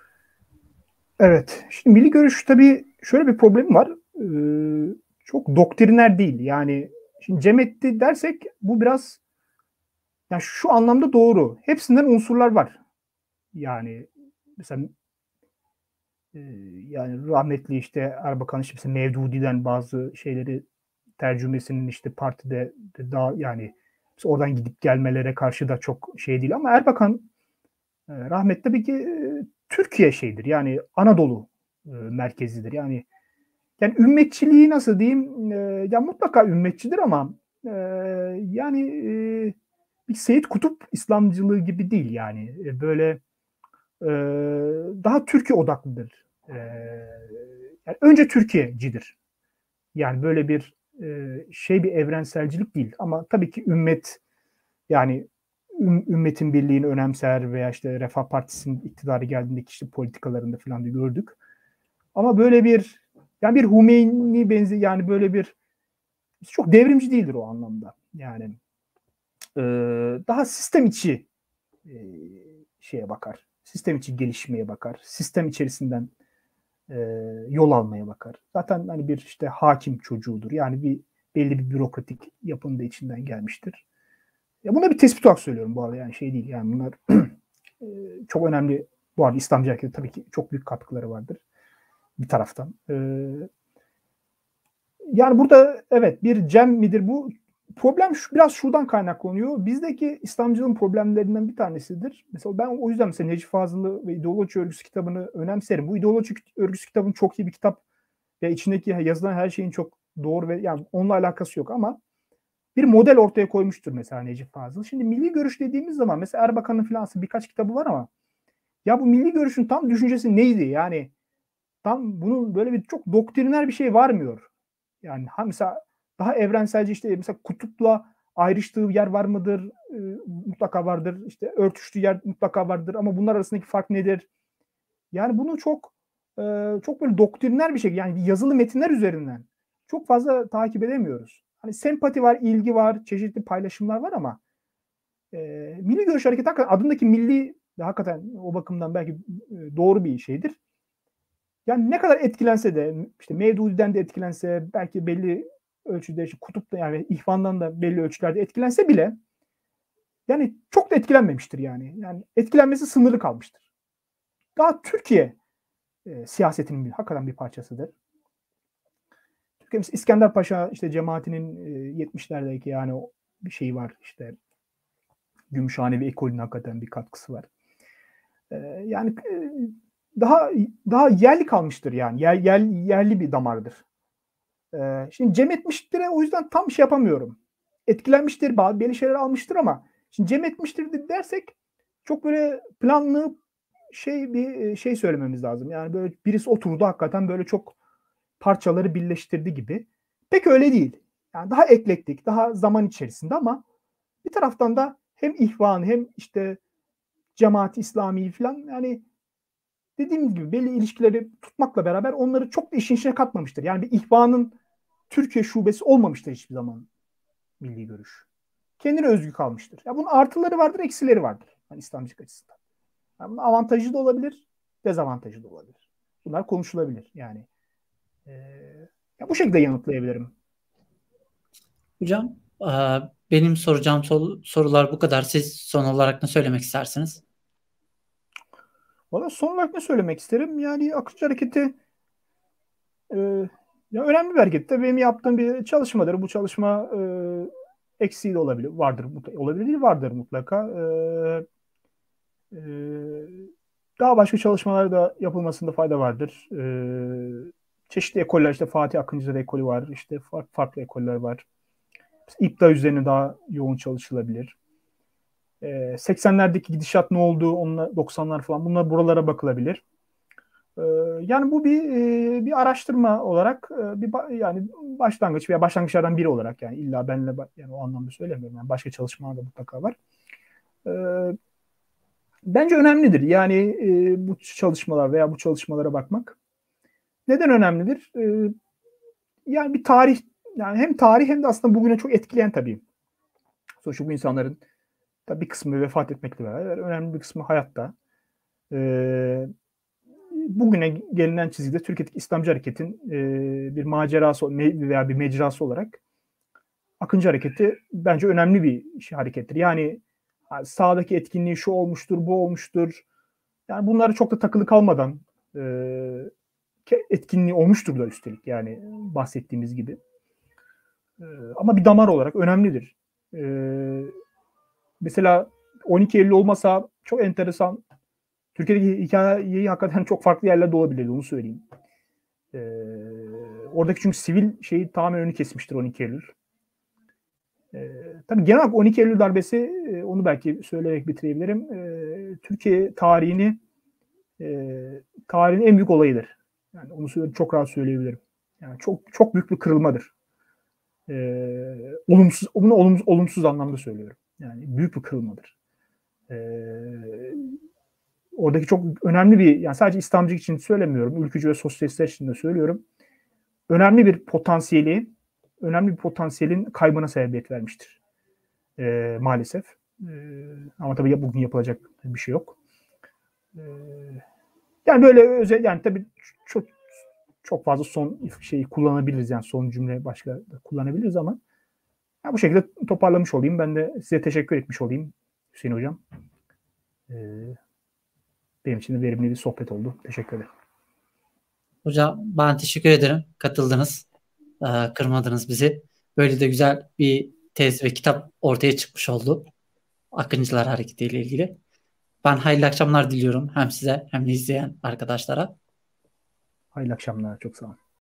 Evet. Şimdi milli görüş tabii şöyle bir problemi var. Çok doktriner değil. Yani şimdi cem etti dersek bu biraz, yani şu anlamda doğru. Hepsinden unsurlar var. Yani mesela e, yani rahmetli işte Erbakan işte mesela Mevdudi'den bazı şeyleri, tercümesinin işte partide de daha yani oradan gidip gelmelere karşı da çok şey değil, ama Erbakan rahmetli tabii ki Türkiye şeydir. Yani Anadolu merkezidir. Yani Yani ümmetçiliği nasıl diyeyim? Ya mutlaka ümmetçidir ama yani bir Seyyid Kutup İslamcılığı gibi değil yani. Böyle daha Türkiye odaklıdır. Yani önce Türkiye'cidir. Yani böyle bir bir evrenselcilik değil. Ama tabii ki ümmet, yani ümmetin birliğini önemser veya işte Refah Partisi'nin iktidarı geldiğindeki işte politikalarında falan da gördük. Ama böyle bir, yani bir Hümeyni yani böyle bir çok devrimci değildir o anlamda. Yani daha sistem içi şeye bakar. Sistem içi gelişmeye bakar. Sistem içerisinden yol almaya bakar. Zaten hani bir işte hakim çocuğudur. Yani bir belli bir bürokratik yapının da içinden gelmiştir. Ya buna bir tespit olarak söylüyorum bu arada, yani şey değil. Yani bunlar çok önemli. Bu arada İslamcı harekete tabii ki çok büyük katkıları vardır bir taraftan. Yani burada evet bir cem midir bu? Problem biraz şuradan kaynaklanıyor. Bizdeki İslamcılığın problemlerinden bir tanesidir. Mesela ben o yüzden mesela Necip Fazıl'ı ve İdeoloji Örgüsü kitabını önemserim. Bu İdeoloji Örgüsü kitabının çok iyi bir kitap ve içindeki yazılan her şeyin çok doğru ve yani onunla alakası yok ama bir model ortaya koymuştur mesela Necip Fazıl. Şimdi milli görüş dediğimiz zaman mesela Erbakan'ın filan birkaç kitabı var ama ya bu milli görüşün tam düşüncesi neydi? Yani tam bunun böyle bir çok doktriner bir şey varmıyor. Yani mesela daha evrenselce işte mesela kutupla ayrıştığı yer var mıdır? Mutlaka vardır. İşte örtüştüğü yer mutlaka vardır ama bunlar arasındaki fark nedir? Yani bunu çok böyle doktriner bir şey, yani yazılı metinler üzerinden çok fazla takip edemiyoruz. Hani sempati var, ilgi var, çeşitli paylaşımlar var ama Milli Görüş Hareketi hakikaten adındaki milli hakikaten o bakımdan belki doğru bir şeydir. Yani ne kadar etkilense de işte Mevdudi'den de etkilense, belki belli ölçüde işte Kutup'ta yani İhvan'dan da belli ölçülerde etkilense bile yani çok da etkilenmemiştir yani. Yani etkilenmesi sınırlı kalmıştır. Daha Türkiye siyasetinin hakikaten bir parçasıdır. Türkiye İskender Paşa işte cemaatinin 70'lerdeki yani o bir şey var işte Gümüşhanevi ekolünün hakikaten bir katkısı var. Yani daha yerli kalmıştır yani. Yerli bir damardır. Şimdi cem etmiştir o yüzden tam şey yapamıyorum. Etkilenmiştir, belli şeyler almıştır ama şimdi cem etmiştir dersek çok böyle planlı bir şey söylememiz lazım. Yani böyle birisi oturdu hakikaten böyle çok parçaları birleştirdi gibi. Pek öyle değil. Yani daha eklektik, daha zaman içerisinde ama bir taraftan da hem ihvan hem işte cemaat-i İslami falan, yani dediğimiz gibi belli ilişkileri tutmakla beraber onları çok da işin içine katmamıştır. Yani bir ihvanın Türkiye şubesi olmamıştır hiçbir zaman milli görüş. Kendine özgü kalmıştır. Ya bunun artıları vardır, eksileri vardır. Yani İslamcılık açısından. Yani bunun avantajı da olabilir, dezavantajı da olabilir. Bunlar konuşulabilir. Yani ya bu şekilde yanıtlayabilirim. Hocam, benim soracağım sorular bu kadar. Siz son olarak ne söylemek istersiniz? Valla son olarak ne söylemek isterim? Yani akıncı hareketi e, ya önemli bir hareket. Benim yaptığım bir çalışmadır. Bu çalışma eksiği de olabilir, vardır, olabilir değil, vardır mutlaka. E, Daha başka çalışmalar da yapılmasında fayda vardır. Çeşitli ekoller, işte Fatih Akıncılar ekolü var, işte farklı ekoller var. İpta üzerine daha yoğun çalışılabilir. 80'lerdeki gidişat ne oldu, onunla 90'lar falan, bunlar buralara bakılabilir. Ee, Yani bu bir araştırma olarak yani başlangıç veya başlangıçlardan biri olarak, yani illa benle yani o anlamda söylemiyorum. Yani başka çalışmalar da mutlaka var. Ee, Bence önemlidir. Yani bu çalışmalar veya bu çalışmalara bakmak. Neden önemlidir? Yani bir tarih, yani hem tarih hem de aslında bugüne çok etkileyen tabii. Sonuçta bu insanların tabii bir kısmı vefat etmekle beraber önemli bir kısmı hayatta. Bugüne gelinen çizgide Türkiye'deki İslamcı hareketin bir macerası veya bir mecrası olarak Akıncı hareketi bence önemli bir harekettir. Yani sağdaki etkinliği şu olmuştur, bu olmuştur. Yani bunları çok da takılı kalmadan etkinliği olmuştur da üstelik, yani bahsettiğimiz gibi. Ama bir damar olarak önemlidir. Mesela 12 Eylül olmasa çok enteresan, Türkiye'deki hikayeyi hakikaten çok farklı yerlerde olabilirdi, onu söyleyeyim. Oradaki çünkü sivil şeyi tamamen önü kesmiştir 12 Eylül. Tabii genel olarak 12 Eylül darbesi, onu belki söyleyerek bitirebilirim. Türkiye tarihin en büyük olayıdır. Yani onu çok rahat söyleyebilirim. Yani çok çok büyük bir kırılmadır. Olumsuz anlamda söylüyorum. Yani büyük bir kırılmadır. Oradaki çok önemli bir, yani sadece İslamcılık için söylemiyorum, ülkücü ve sosyalistler için de söylüyorum. Önemli bir potansiyelin kaybına sebebiyet vermiştir. Maalesef. Ama tabii bugün yapılacak bir şey yok. Yani böyle yani tabii çok çok fazla son şeyi kullanabiliriz, yani son cümle başka da kullanabiliriz ama bu şekilde toparlamış olayım. Ben de size teşekkür etmiş olayım Hüseyin Hocam. Benim için de verimli bir sohbet oldu. Teşekkür ederim. Hocam ben teşekkür ederim. Katıldınız. Kırmadınız bizi. Böyle de güzel bir tez ve kitap ortaya çıkmış oldu. Akıncılar Hareketi ile ilgili. Ben hayırlı akşamlar diliyorum hem size hem de izleyen arkadaşlara. Hayırlı akşamlar. Çok sağ olun.